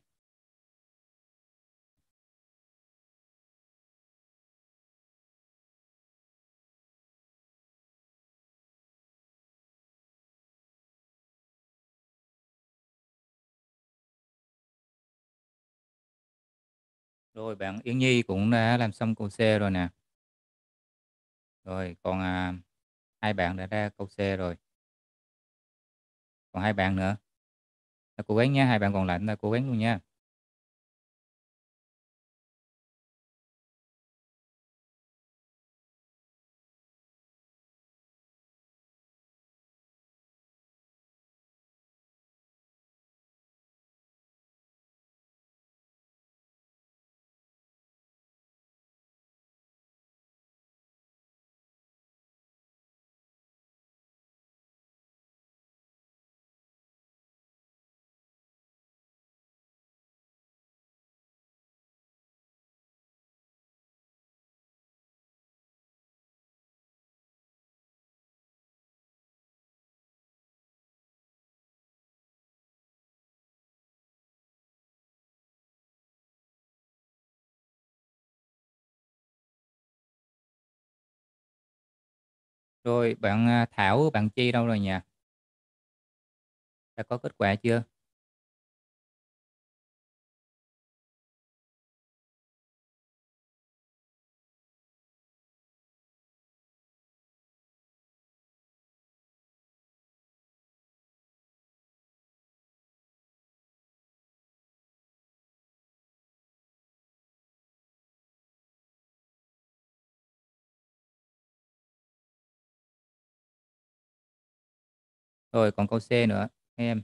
Speaker 1: Rồi, bạn Yến Nhi cũng đã làm xong câu C rồi nè. Rồi, còn à, hai bạn đã ra câu C rồi. Còn hai bạn nữa. Ta cố gắng nha, hai bạn còn lại ta cố gắng luôn nha. Rồi, bạn à, Thảo, bạn Chi đâu rồi nhỉ? Đã có kết quả chưa? Rồi, còn câu C nữa, em.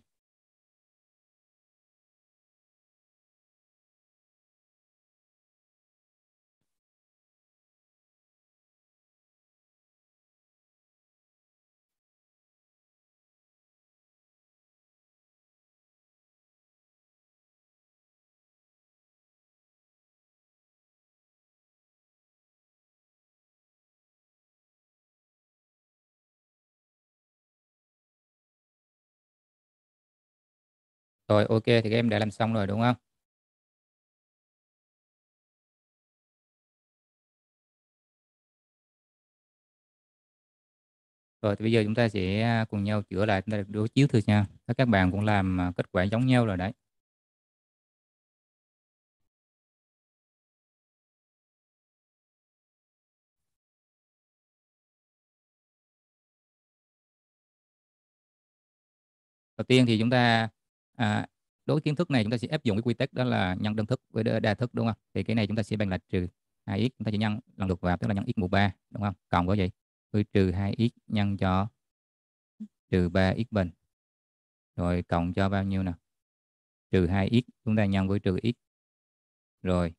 Speaker 1: Rồi, ok, thì các em đã làm xong rồi đúng không? Rồi thì bây giờ chúng ta sẽ cùng nhau chữa lại, chúng ta đối chiếu thử nha. Các bạn cũng làm à, kết quả giống nhau rồi đấy. Đầu tiên thì chúng ta à, đối kiến thức này chúng ta sẽ áp dụng cái quy tắc đó là nhân đơn thức với đa đa thức, đúng không? Thì cái này chúng ta sẽ bằng là trừ hai x, chúng ta chỉ nhân lần lượt vào, tức là nhân x mũ ba, đúng không? Cộng với gì? Với trừ hai x nhân cho trừ ba x bình. Rồi cộng cho bao nhiêu nào? Trừ hai x chúng ta nhân với trừ x. Rồi.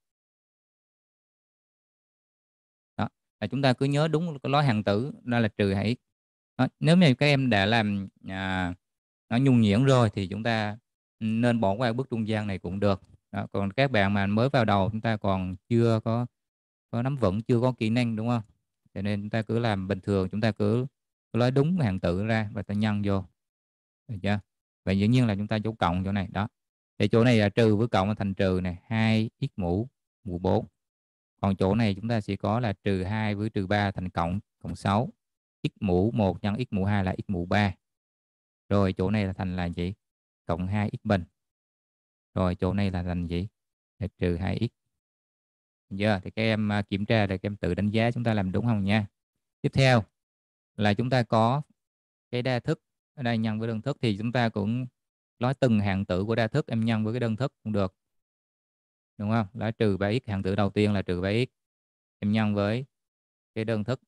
Speaker 1: Đó. Là chúng ta cứ nhớ đúng cái lối hằng tử, đó là trừ hai x. Đó. Nếu như các em đã làm à, nó nhuần nhuyễn rồi thì chúng ta nên bỏ qua bước trung gian này cũng được. Đó. Còn các bạn mà mới vào đầu chúng ta còn chưa có có nắm vững, chưa có kỹ năng, đúng không? Cho nên chúng ta cứ làm bình thường, chúng ta cứ, cứ nói đúng hằng tử ra và ta nhân vô, được chưa? Vậy dĩ nhiên là chúng ta dấu cộng chỗ này đó. Thì chỗ này là trừ với cộng là thành trừ này, hai x mũ mũ bốn. Còn chỗ này chúng ta sẽ có là trừ hai với trừ ba thành cộng cộng sáu. X mũ một nhân x mũ hai là x mũ ba. Rồi chỗ này là thành là gì? Cộng hai x bình. Rồi chỗ này là thành gì? Là trừ hai x. Giờ thì các em à, kiểm tra để các em tự đánh giá chúng ta làm đúng không nha. Tiếp theo là chúng ta có cái đa thức ở đây nhân với đơn thức, thì chúng ta cũng nói từng hạng tử của đa thức em nhân với cái đơn thức cũng được, đúng không? Là trừ ba x, hạng tử đầu tiên là trừ ba x, em nhân với cái đơn thức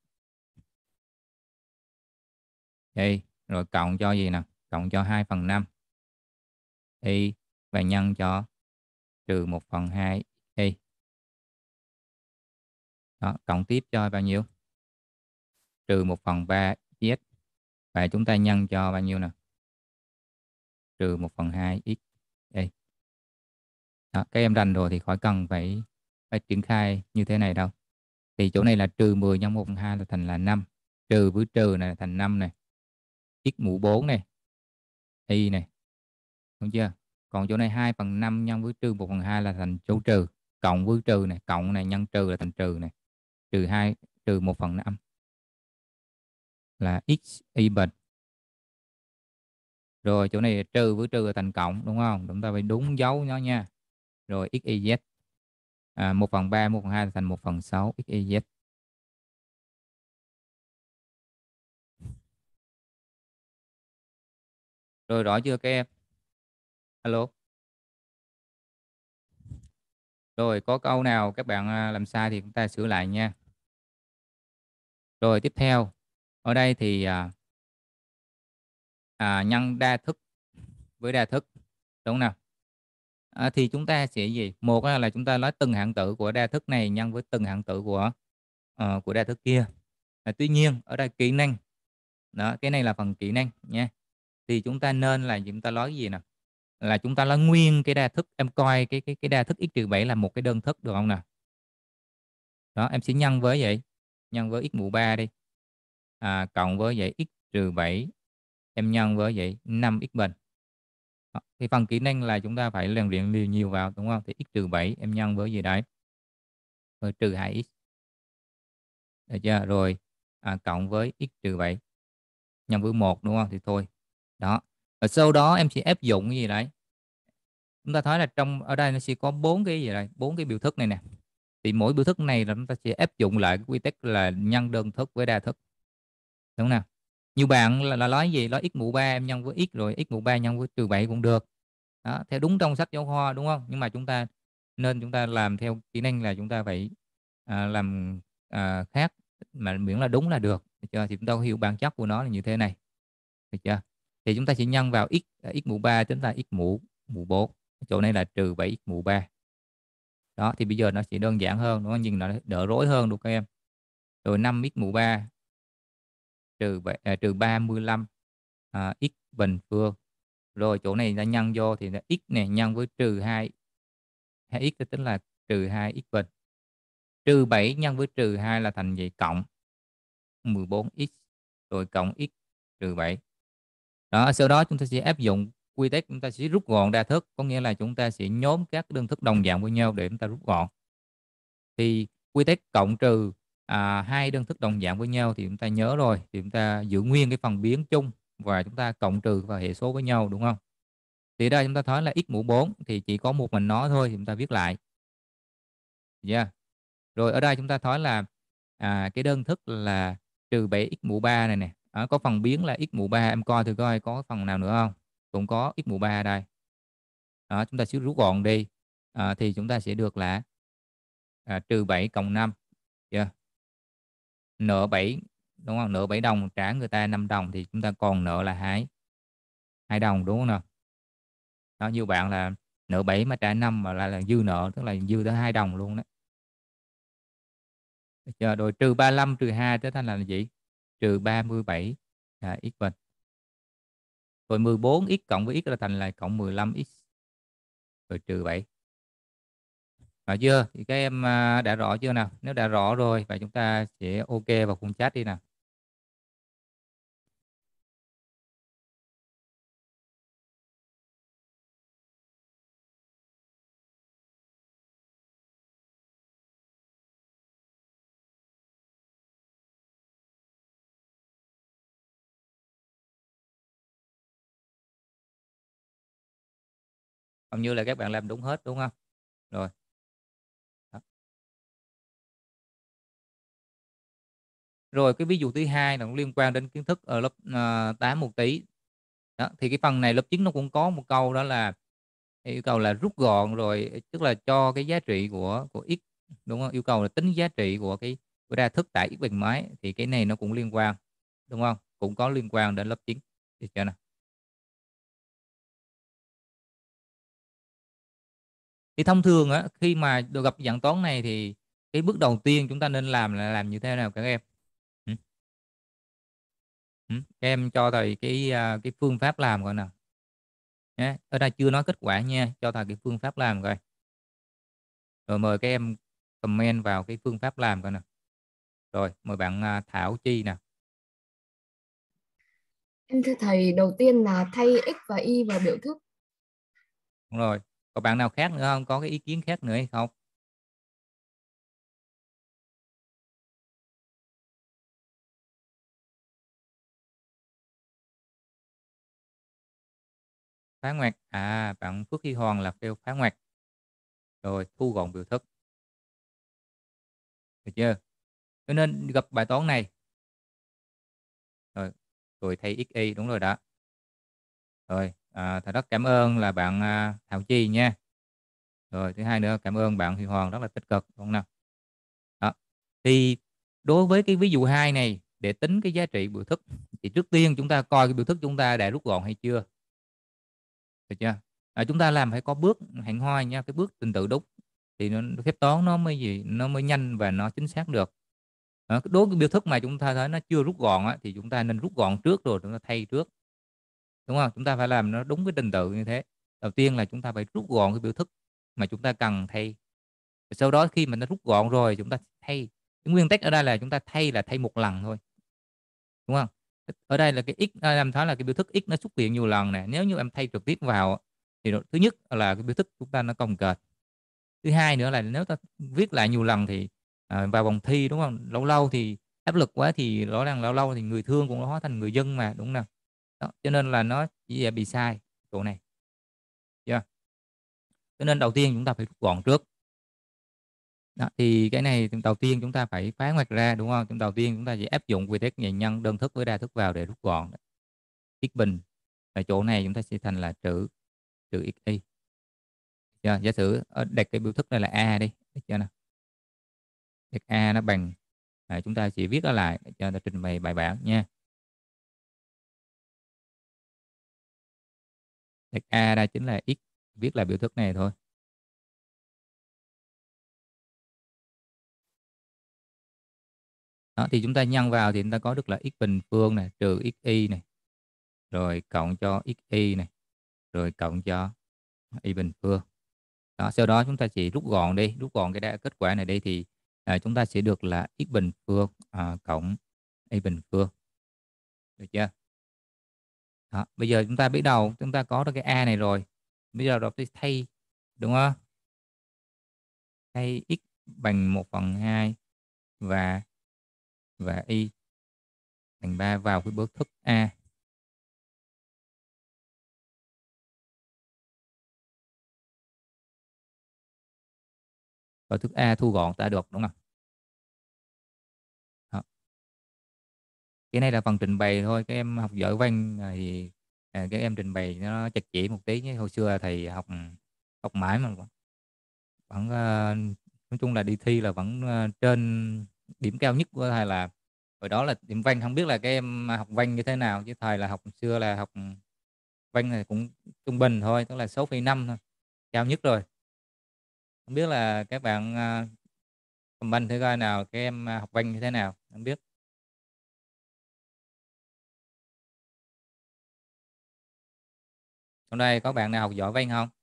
Speaker 1: đây, rồi cộng cho gì nào? Cộng cho hai phần năm y và nhân cho trừ một phần hai y. Đó, cộng tiếp cho bao nhiêu? Trừ một phần ba z. Và chúng ta nhân cho bao nhiêu nào? Trừ một phần hai x. Đây. Đó, các em rành rồi thì khỏi cần phải phải triển khai như thế này đâu. Thì chỗ này là trừ mười nhân một phần hai là thành là năm. Trừ với trừ này là thành năm này. X mũ bốn này. Y này. Đúng chưa? Còn chỗ này hai phần năm nhân với trừ một phần hai là thành chỗ trừ. Cộng với trừ này. Cộng này nhân trừ là thành trừ này. Trừ hai, trừ một phần năm là x y bình. Rồi chỗ này trừ với trừ là thành cộng, đúng không? Chúng ta phải đúng dấu nó nha. Rồi x y z. À, một phần ba, một phần hai là thành một phần sáu x y z. Rồi rõ chưa các em? Alo. Rồi có câu nào các bạn à, làm sai thì chúng ta sửa lại nha. Rồi tiếp theo. Ở đây thì à, à, nhân đa thức với đa thức, đúng không nào? À, thì chúng ta sẽ gì? Một là chúng ta nói từng hạng tử của đa thức này nhân với từng hạng tử của uh, của đa thức kia. À, tuy nhiên ở đây kỹ năng đó, cái này là phần kỹ năng nha. Thì chúng ta nên là chúng ta nói cái gì nào? Là chúng ta nói nguyên cái đa thức, em coi cái cái cái đa thức x trừ bảy là một cái đơn thức được không nào? Đó, em sẽ nhân với vậy, nhân với x mũ ba đi. À, cộng với vậy x trừ bảy em nhân với vậy năm x bình. Đó, thì phần kỹ năng là chúng ta phải rèn luyện nhiều nhiều vào, đúng không? Thì x trừ bảy em nhân với gì đấy? Với trừ hai x. Được chưa? Rồi à, cộng với x trừ bảy nhân với một, đúng không? Thì thôi. Đó. Và sau đó em sẽ áp dụng cái gì đấy? Chúng ta thấy là trong ở đây nó sẽ có bốn cái gì đây? Bốn cái biểu thức này nè. Thì mỗi biểu thức này là chúng ta sẽ áp dụng lại cái quy tắc là nhân đơn thức với đa thức. Đúng không nào? Như bạn là, là nói gì? Nói x mũ ba em nhân với x, rồi x mũ ba nhân với trừ bảy cũng được. Đó, theo đúng trong sách giáo khoa, đúng không? Nhưng mà chúng ta nên chúng ta làm theo kỹ năng là chúng ta phải à, làm à, khác, mà miễn là đúng là được. Được chưa? Thì chúng ta hiểu bản chất của nó là như thế này. Được chưa? Thì chúng ta sẽ nhân vào x, x mũ ba chính là x mũ mũ bốn. Chỗ này là trừ bảy x mũ ba. Đó, thì bây giờ nó sẽ đơn giản hơn, nó nhìn nó đỡ rối hơn được các em. Rồi năm x mũ ba trừ bảy, à, trừ ba mươi lăm à, x bình phương. Rồi chỗ này đã nhân vô thì là x này nhân với trừ hai, hai x tính là trừ hai x bình. Trừ bảy nhân với trừ hai là thành gì? Cộng mười bốn x. Rồi cộng x trừ bảy. Đó, sau đó chúng ta sẽ áp dụng quy tắc, chúng ta sẽ rút gọn đa thức, có nghĩa là chúng ta sẽ nhóm các đơn thức đồng dạng với nhau để chúng ta rút gọn. Thì quy tắc cộng trừ à, hai đơn thức đồng dạng với nhau thì chúng ta nhớ rồi, thì chúng ta giữ nguyên cái phần biến chung và chúng ta cộng trừ và hệ số với nhau, đúng không? Thì đây chúng ta thấy là x mũ bốn thì chỉ có một mình nó thôi thì chúng ta viết lại. Yeah. Rồi ở đây chúng ta thấy là à, cái đơn thức là trừ bảy x mũ ba này nè. Đó, có phần biến là x mũ ba, em coi thử coi có phần nào nữa không? Cũng có x mũ ba đây. Đó, chúng ta sẽ rút gọn đi. À, thì chúng ta sẽ được là à, trừ bảy cộng năm. Yeah. Nợ bảy, đúng không? Nợ bảy đồng trả người ta năm đồng thì chúng ta còn nợ là hai hai đồng, đúng không nào? Đó, như bạn là nợ bảy mà trả năm mà lại là dư nợ, tức là dư tới hai đồng luôn đó. Được chưa? Rồi trừ ba mươi lăm trừ hai trở thành là gì? Trừ ba mươi bảy à, x bình. Rồi mười bốn x cộng với x là thành là cộng mười lăm x. Rồi trừ bảy. Rõ chưa? Thì các em à, đã rõ chưa nào? Nếu đã rõ rồi và chúng ta sẽ ok vào khung chat đi nào. Hầu như là các bạn làm đúng hết, đúng không? Rồi. Đó. Rồi cái ví dụ thứ hai là cũng liên quan đến kiến thức ở lớp uh, tám một tí. Đó, thì cái phần này lớp chín nó cũng có một câu đó là yêu cầu là rút gọn rồi, tức là cho cái giá trị của của x, đúng không? Yêu cầu là tính giá trị của cái của đa thức tại x bằng mấy, thì cái này nó cũng liên quan, đúng không? Cũng có liên quan đến lớp chín. Được chưa nào? Thì thông thường á, khi mà được gặp dạng toán này thì cái bước đầu tiên chúng ta nên làm là làm như thế nào các em? Ừ? Ừ? Các em cho thầy cái à, cái phương pháp làm coi nào. Nhé. Ở đây chưa nói kết quả nha, cho thầy cái phương pháp làm coi. Rồi mời các em comment vào cái phương pháp làm coi nào. Rồi mời bạn à, Thảo Chi nào.
Speaker 3: Em thưa thầy, đầu tiên là thay x và y vào biểu thức.
Speaker 1: Đúng rồi. Còn bạn nào khác nữa không? Có cái ý kiến khác nữa hay không? Phá ngoặc. À, bạn Phước Hy Hoàng là kêu phá ngoặc. Rồi thu gọn biểu thức. Được chưa? Cho nên gặp bài toán này. Rồi, rồi thay x y, đúng rồi đó. Rồi, à, thầy rất cảm ơn là bạn à, Thảo Chi nha. Rồi, thứ hai nữa, cảm ơn bạn Huy Hoàng rất là tích cực, đúng không nào? Đó. Thì đối với cái ví dụ hai này, để tính cái giá trị biểu thức, thì trước tiên chúng ta coi cái biểu thức chúng ta đã rút gọn hay chưa. Được chưa? À, chúng ta làm phải có bước hẹn hoi nha, cái bước trình tự đúng. Thì nó, phép toán nó mới gì, nó mới nhanh và nó chính xác được. Đó, đối với biểu thức mà chúng ta thấy nó chưa rút gọn á, thì chúng ta nên rút gọn trước rồi chúng ta thay trước. Đúng không? Chúng ta phải làm nó đúng cái trình tự như thế. Đầu tiên là chúng ta phải rút gọn cái biểu thức mà chúng ta cần thay. Sau đó khi mình đã rút gọn rồi chúng ta thay. Cái nguyên tắc ở đây là chúng ta thay là thay một lần thôi, đúng không? Ở đây là cái x, em thấy là cái biểu thức x nó xuất hiện nhiều lần nè. Nếu như em thay trực tiếp vào thì thứ nhất là cái biểu thức chúng ta nó cồng kềnh. Thứ hai nữa là nếu ta viết lại nhiều lần thì à, vào vòng thi, đúng không? Lâu lâu thì áp lực quá thì rõ ràng lâu lâu thì người thương cũng hóa thành người dân mà, đúng không? Đó, cho nên là nó chỉ là bị sai chỗ này. Yeah. Cho nên đầu tiên chúng ta phải rút gọn trước. Đó, thì cái này đầu tiên chúng ta phải phá ngoặc ra, đúng không? Đầu tiên chúng ta sẽ áp dụng quy tắc nhị nhân đơn thức với đa thức vào để rút gọn. X bình ở chỗ này chúng ta sẽ thành là trừ trừ x y. Yeah. Giả sử đặt cái biểu thức này là a đi, được chưa nào? Đặt a nó bằng à, chúng ta chỉ viết nó lại để cho nó trình bày bài bản nha. Đặt a đây chính là x, viết là biểu thức này thôi. Đó, thì chúng ta nhân vào thì chúng ta có được là x bình phương này trừ x y này, rồi cộng cho x y này, rồi cộng cho y bình phương. Đó, sau đó chúng ta chỉ rút gọn đi, rút gọn cái đa, kết quả này đi thì à, chúng ta sẽ được là x bình phương à, cộng y bình phương. Được chưa? Đó, bây giờ chúng ta biết đầu chúng ta có được cái a này rồi. Bây giờ rồi thay, đúng không? Thay x bằng một phần hai và và y bằng ba vào cái biểu thức A. Biểu thức A thu gọn ta được đúng không? Đó. Cái này là phần trình bày thôi, các em học giỏi văn thì à, các em trình bày nó chặt chẽ một tí nhé. Hồi xưa thầy học học mãi mà vẫn, vẫn uh, nói chung là đi thi là vẫn uh, trên điểm cao nhất của thầy là hồi đó là điểm văn. Không biết là các em học văn như thế nào, chứ thầy là học xưa là học văn này cũng trung bình thôi, tức là sáu phẩy năm thôi, cao nhất rồi. Không biết là các bạn uh, comment thử coi nào, các em uh, học văn như thế nào, không biết. Trong đây có bạn nào học giỏi văn không?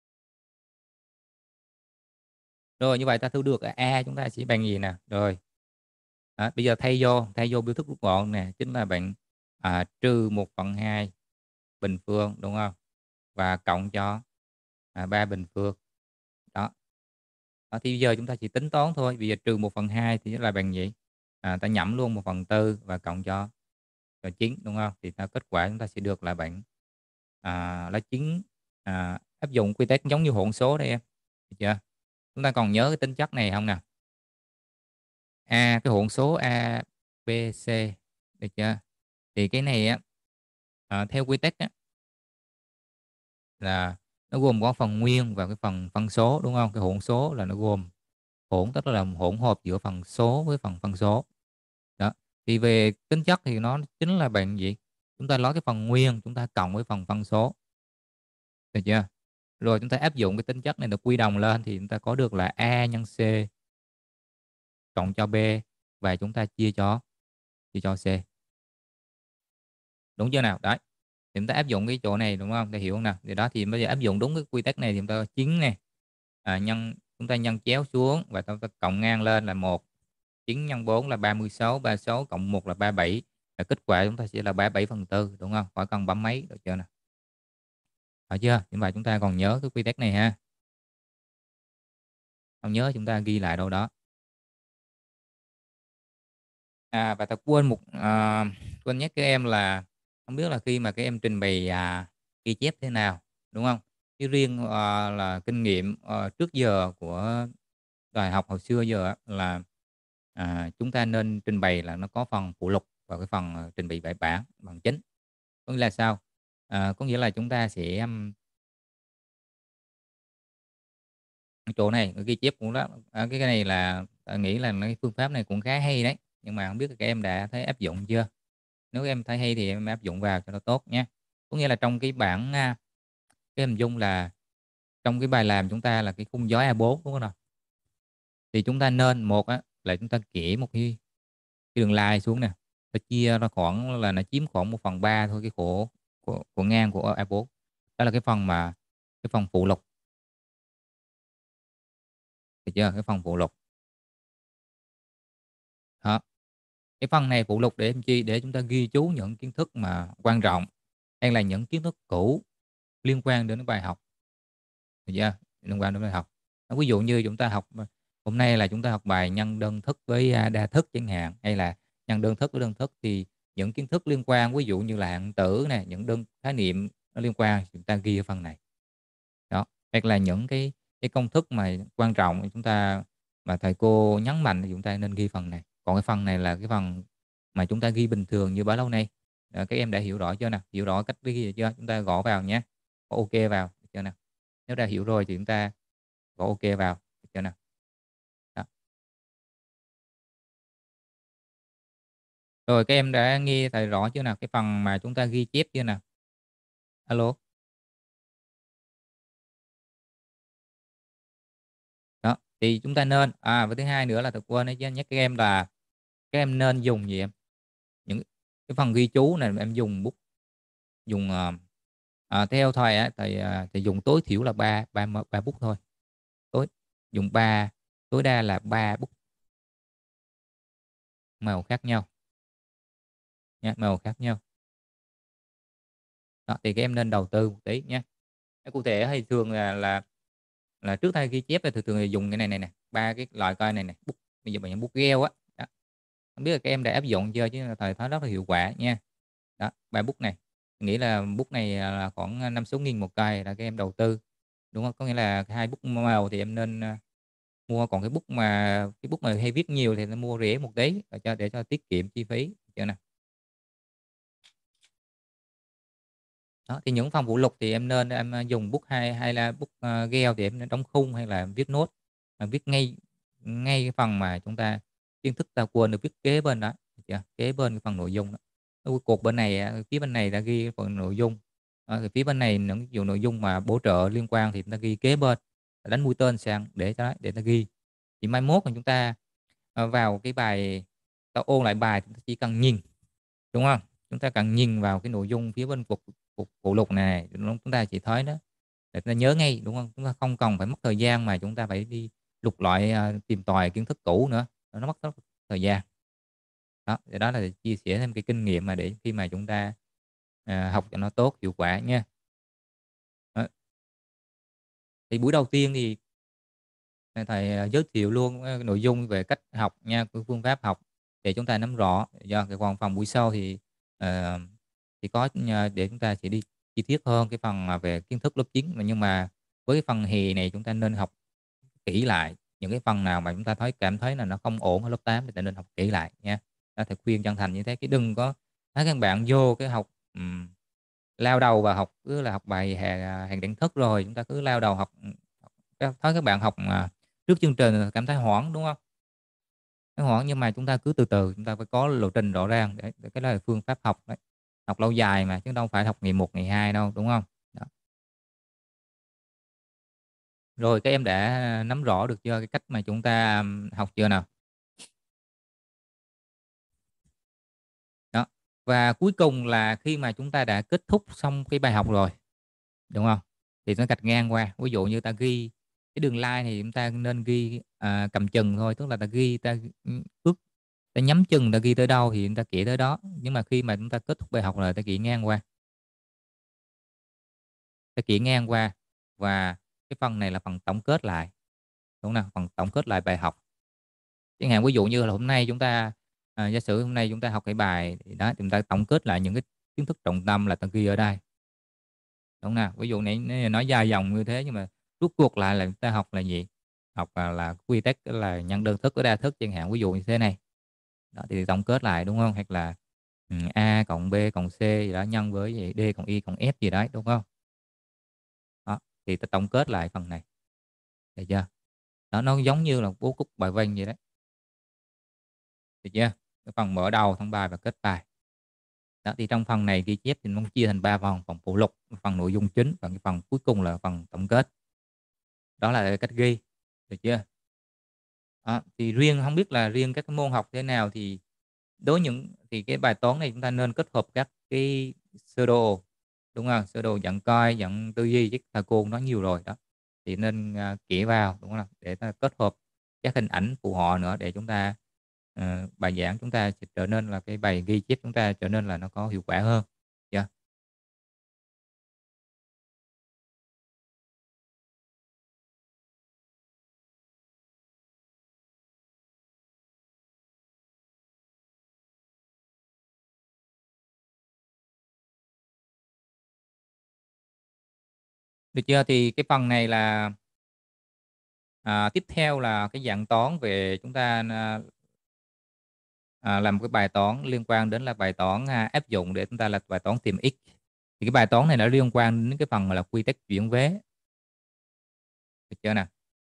Speaker 1: Rồi như vậy ta thu được A chúng ta sẽ bằng gì nè? Rồi. Đó, bây giờ thay vô, thay vô biểu thức rút gọn nè, chính là bạn à, trừ một phần hai bình phương đúng không? Và cộng cho à, ba bình phương. Đó. Đó. Thì bây giờ chúng ta chỉ tính toán thôi. Bây giờ trừ một phần hai thì là bằng gì? À, ta nhẩm luôn một phần tư và cộng cho cho chín đúng không? Thì ta kết quả chúng ta sẽ được là bạn à, là chín à, áp dụng quy tắc giống như hỗn số đây em. Được chưa? Chúng ta còn nhớ cái tính chất này không nè? A cái hỗn số A B C được chưa? Thì cái này á à, theo quy tắc á là nó gồm có phần nguyên và cái phần phân số đúng không? Cái hỗn số là nó gồm hỗn, tức là hỗn hợp giữa phần số với phần phân số. Đó. Thì về tính chất thì nó chính là bằng gì? Chúng ta lấy cái phần nguyên chúng ta cộng với phần phân số. Được chưa? Rồi chúng ta áp dụng cái tính chất này được quy đồng lên thì chúng ta có được là A nhân C cộng cho B và chúng ta chia cho chia cho C. Đúng chưa nào? Đấy. Thì chúng ta áp dụng cái chỗ này đúng không? Để hiểu không nào? Thì đó thì bây giờ áp dụng đúng cái quy tắc này thì chúng ta chín này à, nhân chúng ta nhân chéo xuống và chúng ta cộng ngang lên là một. chín nhân bốn là ba mươi sáu, ba mươi sáu cộng một là ba mươi bảy. Và kết quả chúng ta sẽ là ba mươi bảy phần tư đúng không? Khỏi cần bấm mấy được chưa nào? Được chưa? Như vậy chúng ta còn nhớ cái quy tắc này ha. Không nhớ chúng ta ghi lại đâu đó. À và ta quên một à, quên nhắc các em là không biết là khi mà các em trình bày à, ghi chép thế nào đúng không? Chứ riêng à, là kinh nghiệm à, trước giờ của đại học hồi xưa giờ á, là à, chúng ta nên trình bày là nó có phần phụ lục và cái phần à, trình bày bài bản bằng chính. Có nghĩa là sao? À, có nghĩa là chúng ta sẽ um, chỗ này ghi chép cũng đó à, cái cái này là ta nghĩ là cái phương pháp này cũng khá hay đấy, nhưng mà không biết các em đã thấy áp dụng chưa. Nếu em thấy hay thì em áp dụng vào cho nó tốt nhé. Có nghĩa là trong cái bảng à, cái hình dung là trong cái bài làm chúng ta là cái khung gió A bốn đúng không nào, thì chúng ta nên một á, là chúng ta kẻ một cái, cái đường line xuống nè, ta chia ra khoảng là nó chiếm khoảng một phần ba thôi cái khổ của, của ngang của A bốn. Đó là cái phần mà cái phần phụ lục, được chưa? Cái phần phụ lục đó. Cái phần này phụ lục để em chi? Để chúng ta ghi chú những kiến thức mà quan trọng hay là những kiến thức cũ liên quan đến cái bài học, được chưa? Liên quan đến bài học. Ví dụ như chúng ta học hôm nay là chúng ta học bài nhân đơn thức với à, đa thức chẳng hạn, hay là nhân đơn thức với đơn thức, thì những kiến thức liên quan ví dụ như là hạng tử này, những đơn khái niệm nó liên quan chúng ta ghi ở phần này đó. Hoặc là những cái cái công thức mà quan trọng chúng ta mà thầy cô nhấn mạnh thì chúng ta nên ghi phần này. Còn cái phần này là cái phần mà chúng ta ghi bình thường như bấy lâu nay. Đó, các em đã hiểu rõ chưa nào? Hiểu rõ cách ghi rồi chưa? Chúng ta gõ vào nhé, có ok vào được chưa nào? Nếu đã hiểu rồi thì chúng ta gõ ok vào được chưa nào? Đó. Rồi các em đã nghe thầy rõ chưa nào? Cái phần mà chúng ta ghi chép chưa nào? Alo. Đó thì chúng ta nên à và thứ hai nữa là tôi quên đấy chứ, nhắc các em là các em nên dùng gì em, những cái phần ghi chú này em dùng bút, dùng à, à, theo thầy á, thầy à, thầy dùng tối thiểu là ba ba ba bút thôi, tối dùng ba, tối đa là ba bút màu khác nhau nha, màu khác nhau. Đó, thì các em nên đầu tư một tí nhé. Cụ thể hay thường là là là trước thay ghi chép thì thường thường là dùng cái này này nè, ba cái loại coi này nè, bút bây giờ bạn bút gel á. Đó. Không biết là các em đã áp dụng chưa, chứ thầy thấy rất là hiệu quả nha. Đó, bài bút này, mình nghĩ là bút này là khoảng năm sáu nghìn một cây là các em đầu tư, đúng không? Có nghĩa là hai bút màu thì em nên à, mua, còn cái bút mà cái bút mà hay viết nhiều thì nên mua rẻ một tí để cho để cho tiết kiệm chi phí, chưa nè. Đó, thì những phần phụ lục thì em nên em à, dùng bút hay hay là bút uh, gel thì em nên đóng khung hay là viết nốt, mà viết ngay ngay cái phần mà chúng ta kiến thức ta quên được viết kế bên đó, được chưa? Kế bên cái phần nội dung đó. Cái cột bên này á, phía bên này đã ghi cái phần nội dung. Đó, thì phía bên này những ví dụ nội dung mà bổ trợ liên quan thì chúng ta ghi kế bên, đánh mũi tên sang để cho để ta ghi. Thì mai mốt mà chúng ta ờ, vào cái bài ta ôn lại bài, chúng ta chỉ cần nhìn, đúng không? Chúng ta cần nhìn vào cái nội dung phía bên cục cục phụ lục này, chúng ta chỉ thấy đó để chúng ta nhớ ngay, đúng không? Chúng ta không cần phải mất thời gian mà chúng ta phải đi lục loại à, tìm tòi kiến thức cũ nữa, nó mất rất thời gian. Đó, thì đó là chia sẻ thêm cái kinh nghiệm mà để khi mà chúng ta à, học cho nó tốt, hiệu quả nha. Đó. Thì buổi đầu tiên thì thầy à, giới thiệu luôn cái nội dung về cách học nha, cái phương pháp học để chúng ta nắm rõ. Do cái còn phần buổi sau thì ờ, thì có à, để chúng ta sẽ đi chi tiết hơn cái phần mà về kiến thức lớp chín, nhưng mà với cái phần hè này chúng ta nên học kỹ lại những cái phần nào mà chúng ta thấy cảm thấy là nó không ổn ở lớp tám thì ta nên học kỹ lại nha. Đó, thầy khuyên chân thành như thế, cái đừng có thấy các bạn vô cái học ừm, lao đầu và học cứ là học bài hàng, hàng đẳng thức rồi chúng ta cứ lao đầu học, thấy các bạn học mà trước chương trình cảm thấy hoảng, đúng không? Nó hoảng, nhưng mà chúng ta cứ từ từ, chúng ta phải có lộ trình rõ ràng để, để cái đó là phương pháp học đấy, học lâu dài mà chứ đâu phải học ngày một ngày hai đâu, đúng không? Đó. Rồi các em đã nắm rõ được chưa cái cách mà chúng ta ừm, học chưa nào? Đó. Và cuối cùng là khi mà chúng ta đã kết thúc xong cái bài học rồi, đúng không? Thì nó gạch ngang qua. Ví dụ như ta ghi cái đường line thì chúng ta nên ghi à, cầm chừng thôi, tức là ta ghi ta ước ta nhắm chừng ta ghi tới đâu thì chúng ta chỉ tới đó. Nhưng mà khi mà chúng ta kết thúc bài học rồi ta chỉ ngang qua, ta chỉ ngang qua và cái phần này là phần tổng kết lại, đúng không? Phần tổng kết lại bài học. Chẳng hạn ví dụ như là hôm nay chúng ta à, giả sử hôm nay chúng ta học cái bài thì đó chúng ta tổng kết lại những cái kiến thức trọng tâm là ta ghi ở đây, đúng nào? Ví dụ này nói dài dòng như thế nhưng mà rút cuộc lại là chúng ta học là gì? Học là, là quy tắc là nhân đơn thức với đa thức chẳng hạn, ví dụ như thế này. Đó thì tổng kết lại, đúng không? Hoặc là ừ, A cộng B cộng C gì đó nhân với gì? D cộng Y cộng F gì đấy, đúng không? Đó thì ta tổng kết lại phần này, được chưa? Đó, nó giống như là bố cục bài văn vậy đấy, được chưa? Cái phần mở đầu thông bài và kết bài. Đó thì trong phần này ghi chép thì nó chia thành ba phần: phần phụ lục, phần nội dung chính và cái phần cuối cùng là phần tổng kết. Đó là cách ghi, được chưa? Đó, thì riêng không biết là riêng các cái môn học thế nào thì đối những thì cái bài toán này chúng ta nên kết hợp các cái sơ đồ, đúng không? Sơ đồ dẫn coi, dẫn tư duy, chứ thầy cô nói nhiều rồi đó, thì nên à, kỹ vào, đúng không? Để ta kết hợp các hình ảnh phù họ nữa để chúng ta ờ, bài giảng chúng ta sẽ trở nên là cái bài ghi chép chúng ta trở nên là nó có hiệu quả hơn. Dạ. Được chưa? Thì cái phần này là à, tiếp theo là cái dạng toán về chúng ta à, à, làm cái bài toán liên quan đến là bài toán à, áp dụng để chúng ta là bài toán tìm x. Thì cái bài toán này nó liên quan đến cái phần là quy tắc chuyển vế, được chưa nè?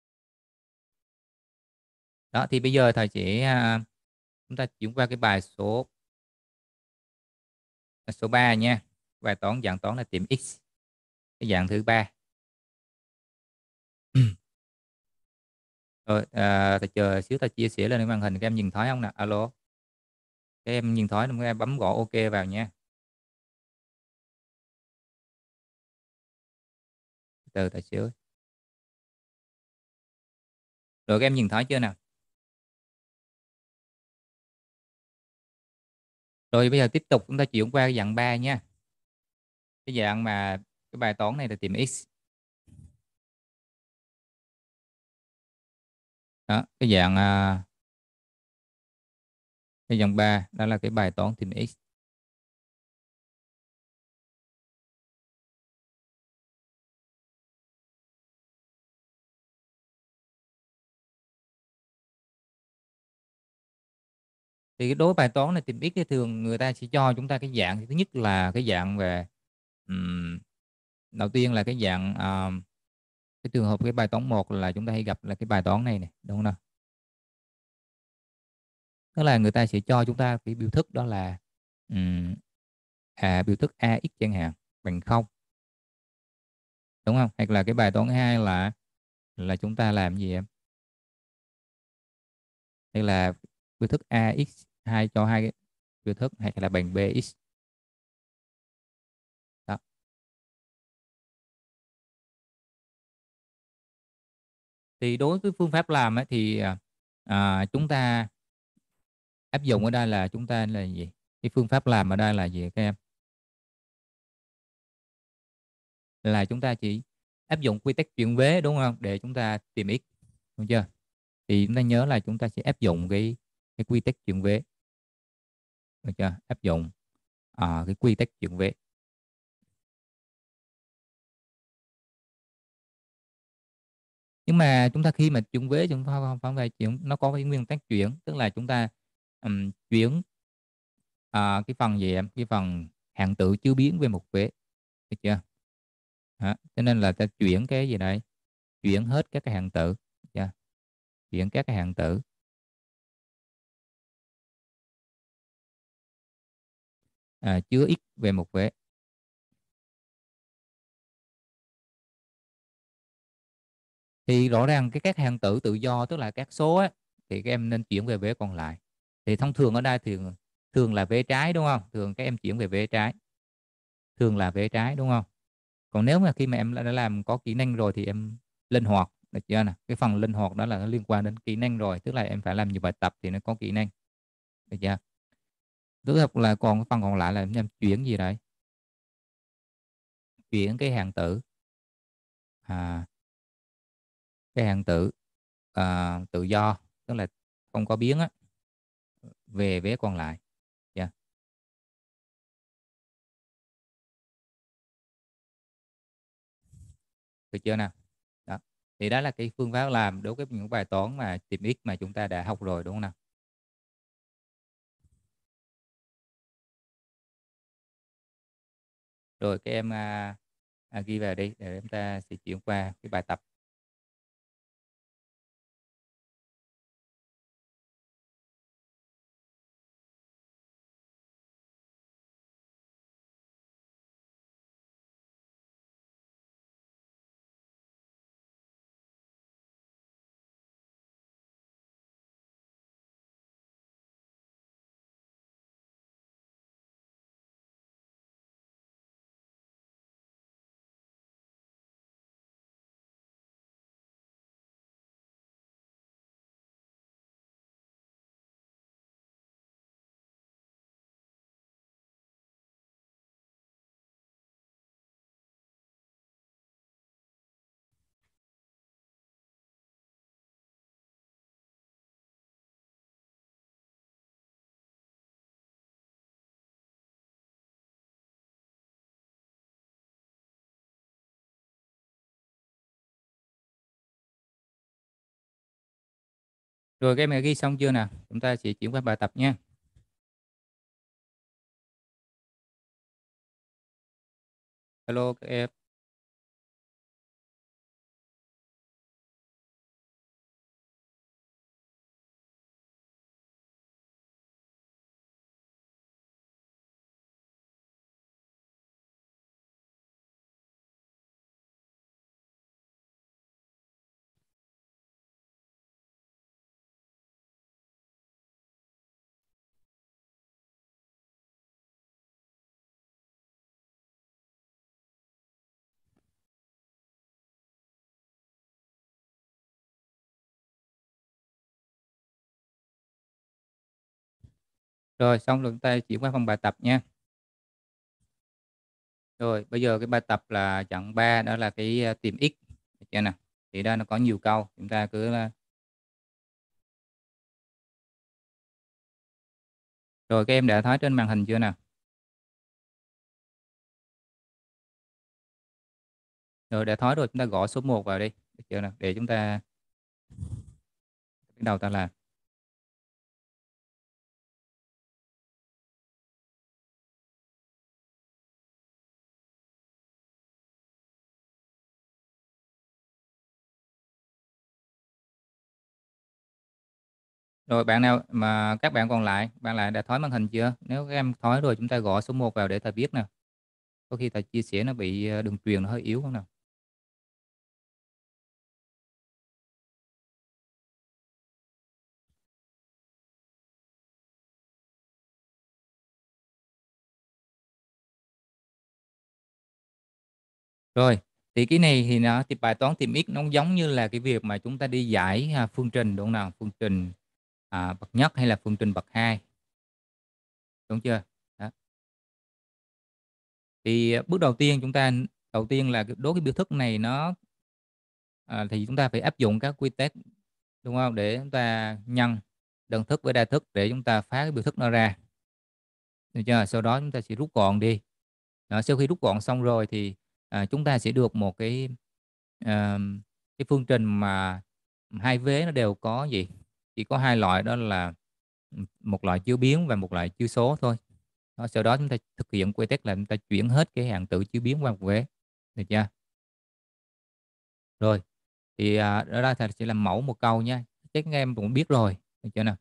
Speaker 1: Đó thì bây giờ thầy sẽ à, chúng ta chuyển qua cái bài số số ba nha. Bài toán dạng toán là tìm x, cái dạng thứ ba. Rồi à, thầy chờ xíu, ta chia sẻ lên cái màn hình các em nhìn thấy không nè? Alo, các em nhìn thấy không? Các em bấm gõ ok vào nha. Từ thầy xíu. Rồi các em nhìn thấy chưa nào? Rồi bây giờ tiếp tục chúng ta chuyển qua cái dạng ba nha. Cái dạng mà cái bài toán này là tìm x. Đó, cái dạng à, Cái dòng ba đó là cái bài toán tìm x. Thì đối với bài toán này tìm x thì thường người ta sẽ cho chúng ta cái dạng thứ nhất là cái dạng về um, đầu tiên là cái dạng uh, cái trường hợp cái bài toán một là chúng ta hay gặp là cái bài toán này này, đúng không nào? Tức là người ta sẽ cho chúng ta cái biểu thức đó là um, à, biểu thức ax chẳng hạn bằng không, đúng không? Hoặc là cái bài toán hai là là chúng ta làm gì em? Đây là biểu thức ax hai cho hai cái biểu thức hay là bằng bx. Đó. Thì đối với phương pháp làm ấy, thì à, chúng ta áp dụng ở đây là chúng ta là gì? Cái phương pháp làm ở đây là gì các em? Là chúng ta chỉ áp dụng quy tắc chuyển vế, đúng không? Để chúng ta tìm x, đúng chưa? Thì chúng ta nhớ là chúng ta sẽ áp dụng cái cái quy tắc chuyển vế, được chưa? Áp dụng à, cái quy tắc chuyển vế. Nhưng mà chúng ta khi mà chuyển vế chúng ta không phải phải chuyển, nó có cái nguyên tắc chuyển, tức là chúng ta um, chuyển à, cái phần gì em? Cái phần hạng tử chứa biến về một vế, được chưa? Đó. Cho nên là ta chuyển cái gì đây? Chuyển hết các cái hạng tử, được chưa? Chuyển các cái hạng tử à, chứa x về một vế. Thì rõ ràng cái các hạng tử tự do, tức là các số á, thì các em nên chuyển về vế còn lại. Thì thông thường ở đây thì thường là vế trái, đúng không? Thường các em chuyển về vế trái, thường là vế trái, đúng không? Còn nếu mà khi mà em đã làm có kỹ năng rồi thì em linh hoạt, được chưa nè? Cái phần linh hoạt đó là nó liên quan đến kỹ năng rồi, tức là em phải làm nhiều bài tập thì nó có kỹ năng, được chưa? Tức là còn cái phần còn lại là em chuyển gì đấy? Chuyển cái hạng tử à, cái hạng tử à, tự do, tức là không có biến á, về vế còn lại. Yeah. Được chưa nào? Đó. Thì đó là cái phương pháp làm đối với những bài toán mà tìm x mà chúng ta đã học rồi, đúng không nào? Rồi các em à, à, ghi vào đi để chúng ta sẽ chuyển qua cái bài tập. Rồi các em đã ghi xong chưa nào? Chúng ta sẽ chuyển qua bài tập nha. Hello các em. Rồi xong rồi chúng ta chuyển qua phần bài tập nha. Rồi bây giờ cái bài tập là chặng ba, đó là cái uh, tìm x, được chưa nào? Thì đây nó có nhiều câu, chúng ta cứ uh, Rồi các em đã thấy trên màn hình chưa nào? Rồi đã thấy rồi, chúng ta gõ số một vào đi. Được chưa nào? Để chúng ta bắt đầu ta làm. Rồi bạn nào mà các bạn còn lại, bạn lại đã thói màn hình chưa? Nếu các em thói rồi chúng ta gõ số một vào để ta biết nào. Có khi ta chia sẻ nó bị ờ, đường truyền nó hơi yếu không nào? Rồi, thì cái này thì nó thì bài toán tìm x nó giống như là cái việc mà chúng ta đi giải à, phương trình đúng không nào? Phương trình à, bậc nhất hay là phương trình bậc hai. Đúng chưa? Đó. Thì à, bước đầu tiên chúng ta đầu tiên là đố cái biểu thức này nó à, thì chúng ta phải áp dụng các quy tắc đúng không? Để chúng ta nhân đơn thức với đa thức để chúng ta phá cái biểu thức nó ra. Được chưa? Sau đó chúng ta sẽ rút gọn đi. Đó, sau khi rút gọn xong rồi thì à, chúng ta sẽ được một cái à, cái phương trình mà hai vế nó đều có gì? Chỉ có hai loại, đó là một loại chứa biến và một loại chứa số thôi. Đó, sau đó chúng ta thực hiện quy tắc là chúng ta chuyển hết cái hạng tử chứa biến qua một vế. Được chưa? Rồi. Thì à, ở đây thầy sẽ làm mẫu một câu nha. Chắc các em cũng biết rồi. Được chưa nào?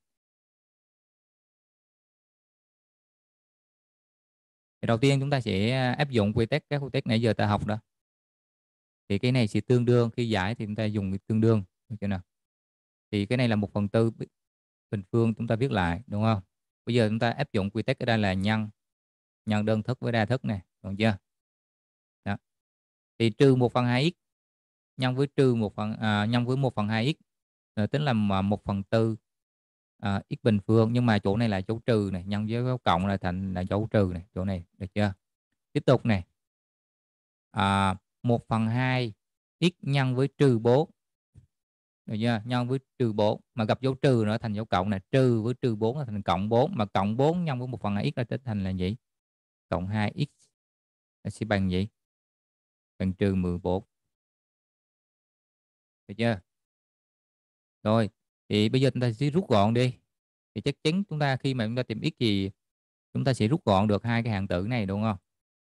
Speaker 1: Thì đầu tiên chúng ta sẽ áp dụng quy tắc các quy tắc nãy giờ ta học đó. Thì cái này sẽ tương đương, khi giải thì chúng ta dùng cái tương đương. Được chưa nào? Thì cái này là một phần tư bình phương chúng ta viết lại đúng không? Bây giờ chúng ta áp dụng quy tắc ở đây là nhân nhân đơn thức với đa thức này, đúng chưa? Đó. Thì trừ một phần hai x nhân với trừ một phần à, nhân với một phần hai x rồi tính là một phần tư à, x bình phương, nhưng mà chỗ này là dấu trừ này, nhân với dấu cộng là thành là dấu trừ này, chỗ này được chưa? Tiếp tục này. À, một phần hai x nhân với trừ bốn. Được chưa? Nhân với trừ bốn mà gặp dấu trừ nó thành dấu cộng này, trừ với trừ bốn là thành cộng bốn, mà cộng bốn nhân với một phần hai x là tính thành là gì? Cộng hai x nó sẽ bằng gì? Bằng trừ mười bốn. Được chưa? Rồi, thì bây giờ chúng ta sẽ rút gọn đi. Thì chắc chắn chúng ta khi mà chúng ta tìm x thì chúng ta sẽ rút gọn được hai cái hạng tử này đúng không?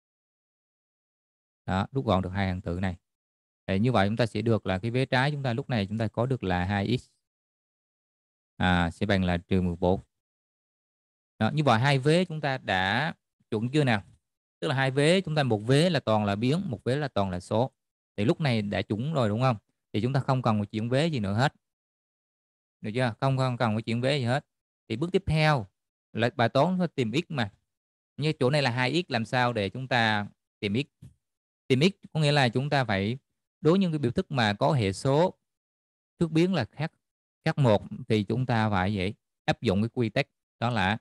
Speaker 1: Đó, rút gọn được hai hạng tử này. Thì như vậy chúng ta sẽ được là cái vế trái chúng ta lúc này chúng ta có được là hai x à, sẽ bằng là trừ mười bốn. Đó, như vậy hai vế chúng ta đã chuẩn chưa nào? Tức là hai vế chúng ta một vế là toàn là biến, một vế là toàn là số. Thì lúc này đã chuẩn rồi đúng không? Thì chúng ta không cần phải chuyển vế gì nữa hết. Được chưa? Không, không cần phải chuyển vế gì hết. Thì bước tiếp theo là bài toán phải tìm x mà. Như chỗ này là hai x, làm sao để chúng ta tìm x? Tìm x có nghĩa là chúng ta phải đối những cái biểu thức mà có hệ số thước biến là khác khác một thì chúng ta phải vậy áp dụng cái quy tắc đó là,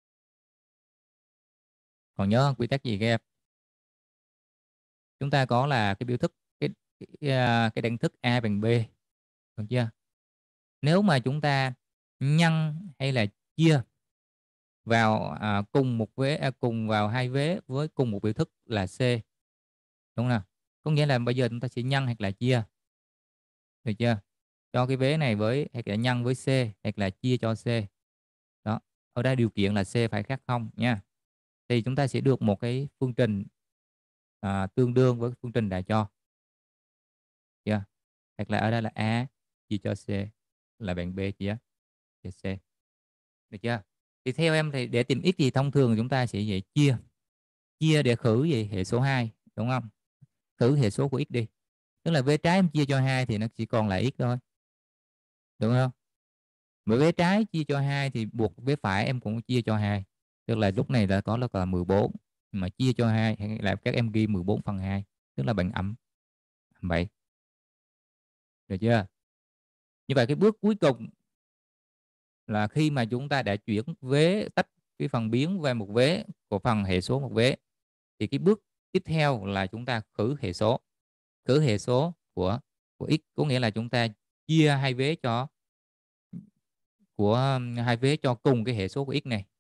Speaker 1: còn nhớ quy tắc gì các em? Chúng ta có là cái biểu thức cái cái, à, cái đẳng thức a bằng b, được chưa? Nếu mà chúng ta nhân hay là chia vào à, cùng một vế à, cùng vào hai vế với cùng một biểu thức là c, đúng không nào? Có nghĩa là bây giờ chúng ta sẽ nhân hoặc là chia, được chưa? Cho cái vế này với hoặc là nhân với c hoặc là chia cho c. Đó, ở đây điều kiện là c phải khác không nha. Thì chúng ta sẽ được một cái phương trình à, tương đương với phương trình đã cho. Chưa? Hoặc là ở đây là a chia cho c là bằng b chia cho c. Được chưa? Thì theo em thì để tìm x thì thông thường chúng ta sẽ vậy chia. Chia để khử gì? Hệ số hai, đúng không? Khử hệ số của x đi. Tức là vế trái em chia cho hai thì nó chỉ còn lại x thôi. Đúng không? Mà vế trái chia cho hai thì buộc vế phải em cũng chia cho hai. Tức là lúc này đã có là mười bốn. Mà chia cho hai hay là các em ghi mười bốn phần hai. Tức là bằng âm bảy. Được chưa? Như vậy cái bước cuối cùng là khi mà chúng ta đã chuyển vế tách cái phần biến về một vế của phần hệ số một vế thì cái bước tiếp theo là chúng ta khử hệ số. Khử hệ số của của x có nghĩa là chúng ta chia hai vế cho của hai vế cho cùng cái hệ số của x này.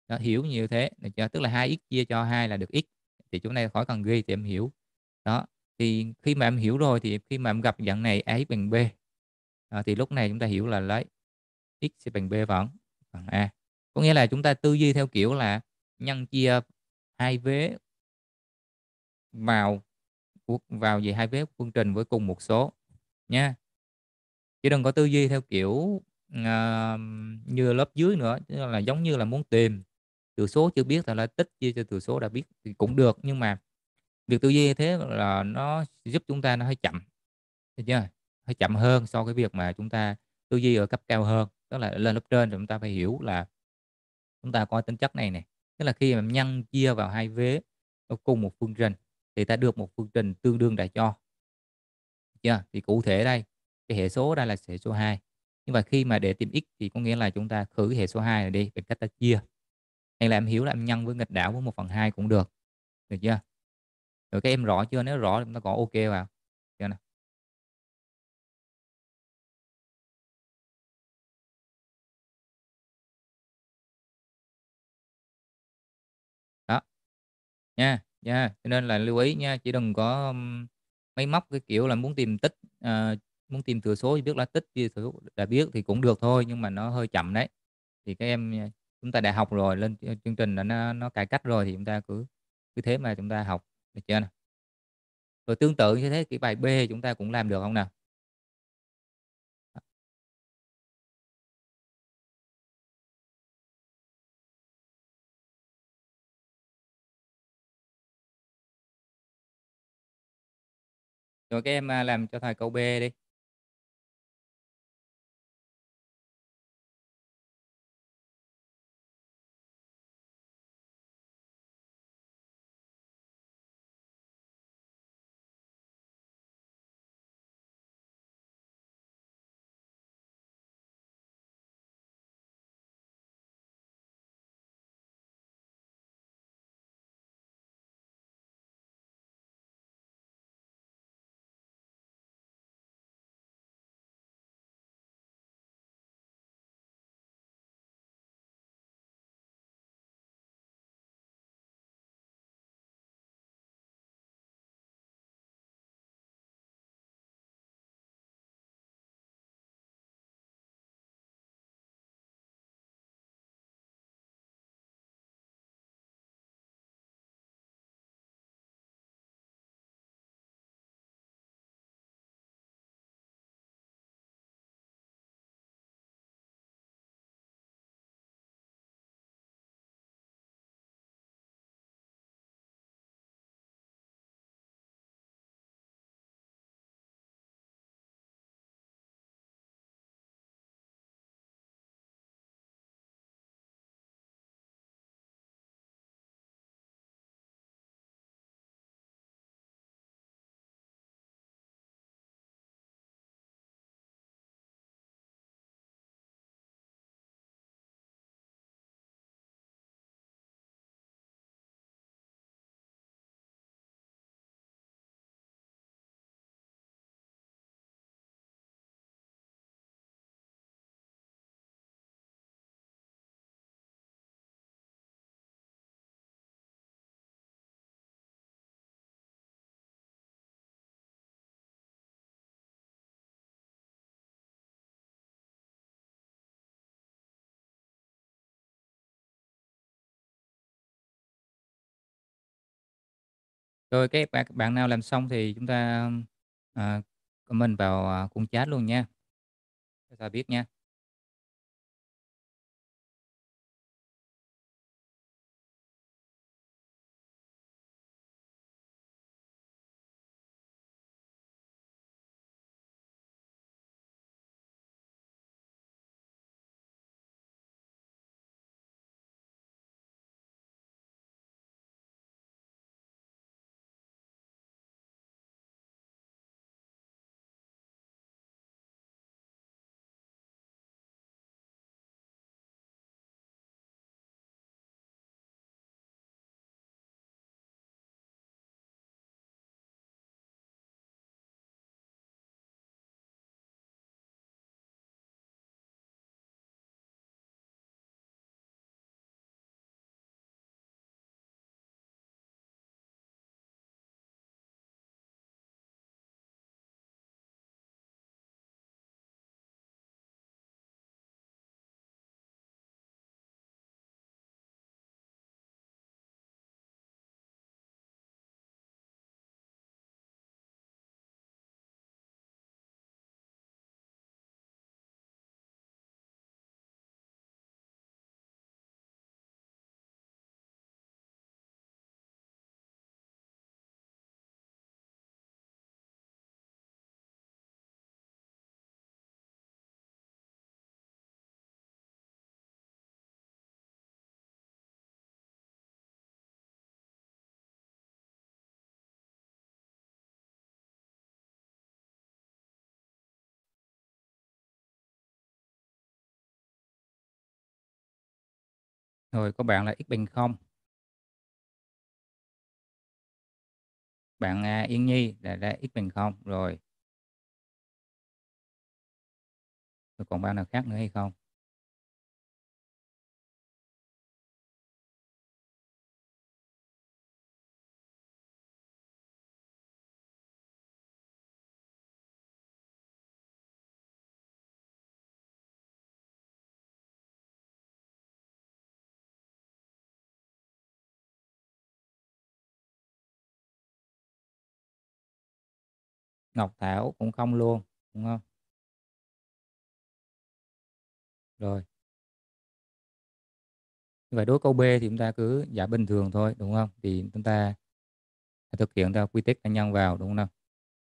Speaker 1: Đó, hiểu như thế, được chưa? Tức là hai x chia cho hai là được x, thì chỗ này khỏi cần ghi thì em hiểu. Đó, thì khi mà em hiểu rồi thì khi mà em gặp dạng này ax bằng b, ờ, thì lúc này chúng ta hiểu là lấy x sẽ bằng b phần phần a. Có nghĩa là chúng ta tư duy theo kiểu là nhân chia hai vế vào của vào về hai vế phương trình với cùng một số nha. Chứ đừng có tư duy theo kiểu, ờ, như lớp dưới nữa, tức là giống như là muốn tìm từ số chưa biết là tích chia cho từ số đã biết thì cũng được, nhưng mà việc tư duy như thế là nó giúp chúng ta nó hơi chậm, được chưa? Hơi chậm hơn so với việc mà chúng ta tư duy ở cấp cao hơn, tức là lên lớp trên thì chúng ta phải hiểu là chúng ta có tính chất này nè, tức là khi mà nhân chia vào hai vế ở cùng một phương trình thì ta được một phương trình tương đương đại cho. Được chưa? Thì cụ thể đây, cái hệ số đây là hệ số hai. Nhưng mà khi mà để tìm x thì có nghĩa là chúng ta khử hệ số hai này đi bằng cách ta chia. Hay là em hiểu là em nhân với nghịch đảo với một phần hai cũng được. Được chưa? Rồi các em rõ chưa? Nếu rõ thì chúng ta gõ ok vào. Chưa nào? Đó. Nha, nha. Cho nên là lưu ý nha, chỉ đừng có um, máy móc cái kiểu là muốn tìm tích, ờ, muốn tìm thừa số thì biết là tích chia thừa số đã biết thì cũng được thôi, nhưng mà nó hơi chậm đấy. Thì các em nha, chúng ta đã học rồi, lên ch- chương trình là nó nó cải cách rồi thì chúng ta cứ cứ thế mà chúng ta học, được chưa nào? Rồi tương tự như thế cái bài B chúng ta cũng làm được không nào? Rồi các em à, làm cho thầy câu B đi. Rồi cái bạn bạn nào làm xong thì chúng ta à, comment vào à, khung chat luôn nha. Cho ta biết nha. Rồi có bạn là x bằng không. Bạn à, Yên Nhi là ra x bằng không. Rồi. Rồi còn bạn nào khác nữa hay không? Ngọc Thảo cũng không luôn, đúng không? Rồi. Và đối câu B thì chúng ta cứ giải bình thường thôi, đúng không? Thì chúng ta thực hiện theo quy tắc cá nhân vào, đúng không?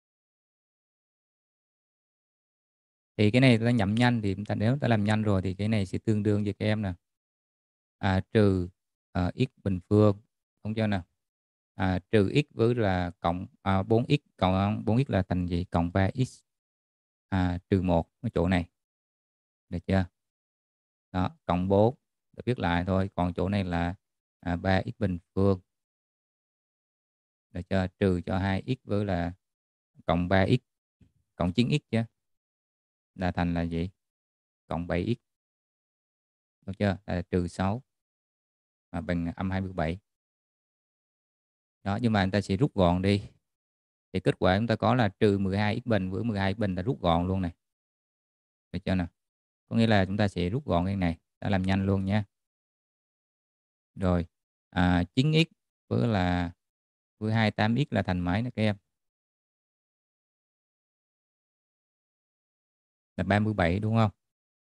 Speaker 1: Thì cái này ta nhẩm nhanh thì chúng ta nếu ta làm nhanh rồi thì cái này sẽ tương đương với các em nè. À, trừ à, x bình phương, không cho nào. À, trừ x với là cộng à, bốn x cộng bốn x là thành gì? Cộng ba x à, trừ một ở chỗ này. Được chưa? Đó, cộng bốn. Để viết lại thôi. Còn chỗ này là à, ba x bình phương. Được chưa? Trừ cho hai x với là cộng ba x cộng chín x chứ. Là thành là gì? Cộng bảy x. Được chưa? Là trừ sáu à, bằng âm hai mươi bảy. Đó, nhưng mà người ta sẽ rút gọn đi. Thì kết quả chúng ta có là trừ mười hai x bình với mười hai x bình là rút gọn luôn này. Được chưa nào? Có nghĩa là chúng ta sẽ rút gọn cái này. Ta làm nhanh luôn nha. Rồi, à, chín x với là với hai mươi tám x là thành mấy nè các em? Là ba mươi bảy đúng không?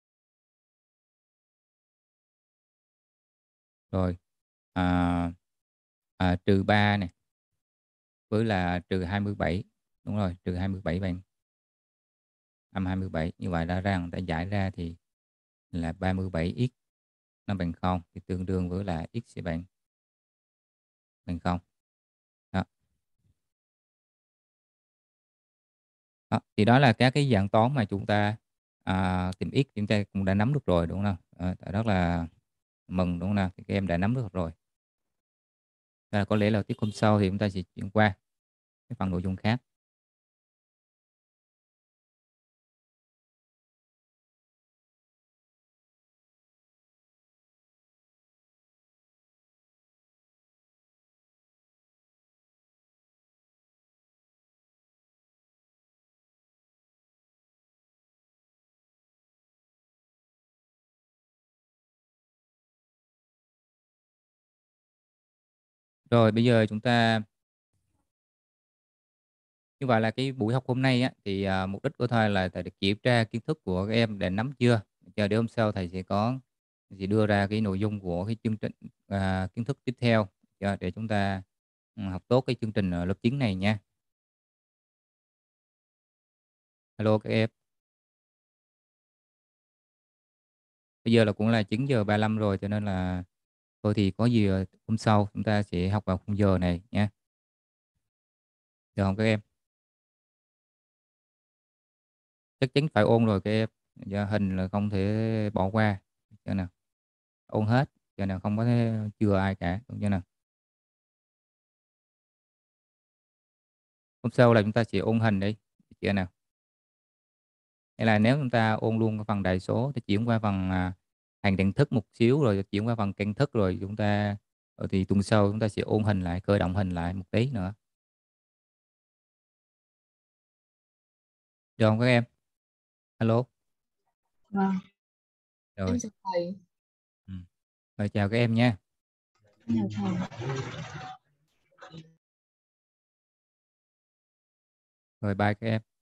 Speaker 1: Rồi, à, à, trừ ba này với là trừ hai mươi bảy. Đúng rồi, trừ hai mươi bảy bằng âm hai mươi bảy. Như vậy đã ra người ta giải ra thì là ba mươi bảy x nó bằng không thì tương đương với là x sẽ bằng bằng không. Đó. Đó. Thì đó là các cái dạng toán mà chúng ta à, tìm x chúng ta cũng đã nắm được rồi, đúng không? À, rất là mừng, đúng không? Thì các em đã nắm được rồi. À, có lẽ là tiết hôm sau thì chúng ta sẽ chuyển qua cái phần nội dung khác. Rồi bây giờ chúng ta như vậy là cái buổi học hôm nay á, thì à, mục đích của thầy là thầy được kiểm tra kiến thức của các em để nắm chưa. Chờ để hôm sau thầy sẽ có sẽ đưa ra cái nội dung của cái chương trình à, kiến thức tiếp theo cho để chúng ta ừ, học tốt cái chương trình ở lớp chín này nha. Hello các em. Bây giờ là cũng là chín giờ ba mươi lăm rồi cho nên là thôi thì có gì ờ, hôm sau chúng ta sẽ học vào khung giờ này nha. Được không các em? Chắc chắn phải ôn rồi các em. Giờ hình là không thể bỏ qua. Cho nào. Ôn hết. Cho nào không có thể chừa ai cả. Cho nào. Hôm sau là chúng ta sẽ ôn hình đi. Chưa nào. Hay là nếu chúng ta ôn luôn cái phần đại số thì chuyển qua phần à, hàng nhận thức một xíu rồi chuyển qua phần căn thức rồi chúng ta rồi thì tuần sau chúng ta sẽ ôn hình lại, cơ động hình lại một tí nữa. Được không các em? Alo.
Speaker 2: Vâng.
Speaker 1: Rồi.
Speaker 3: Em chào thầy.
Speaker 1: Ừ. Rồi chào các em nha.
Speaker 2: Chào thầy.
Speaker 1: Rồi bye các em.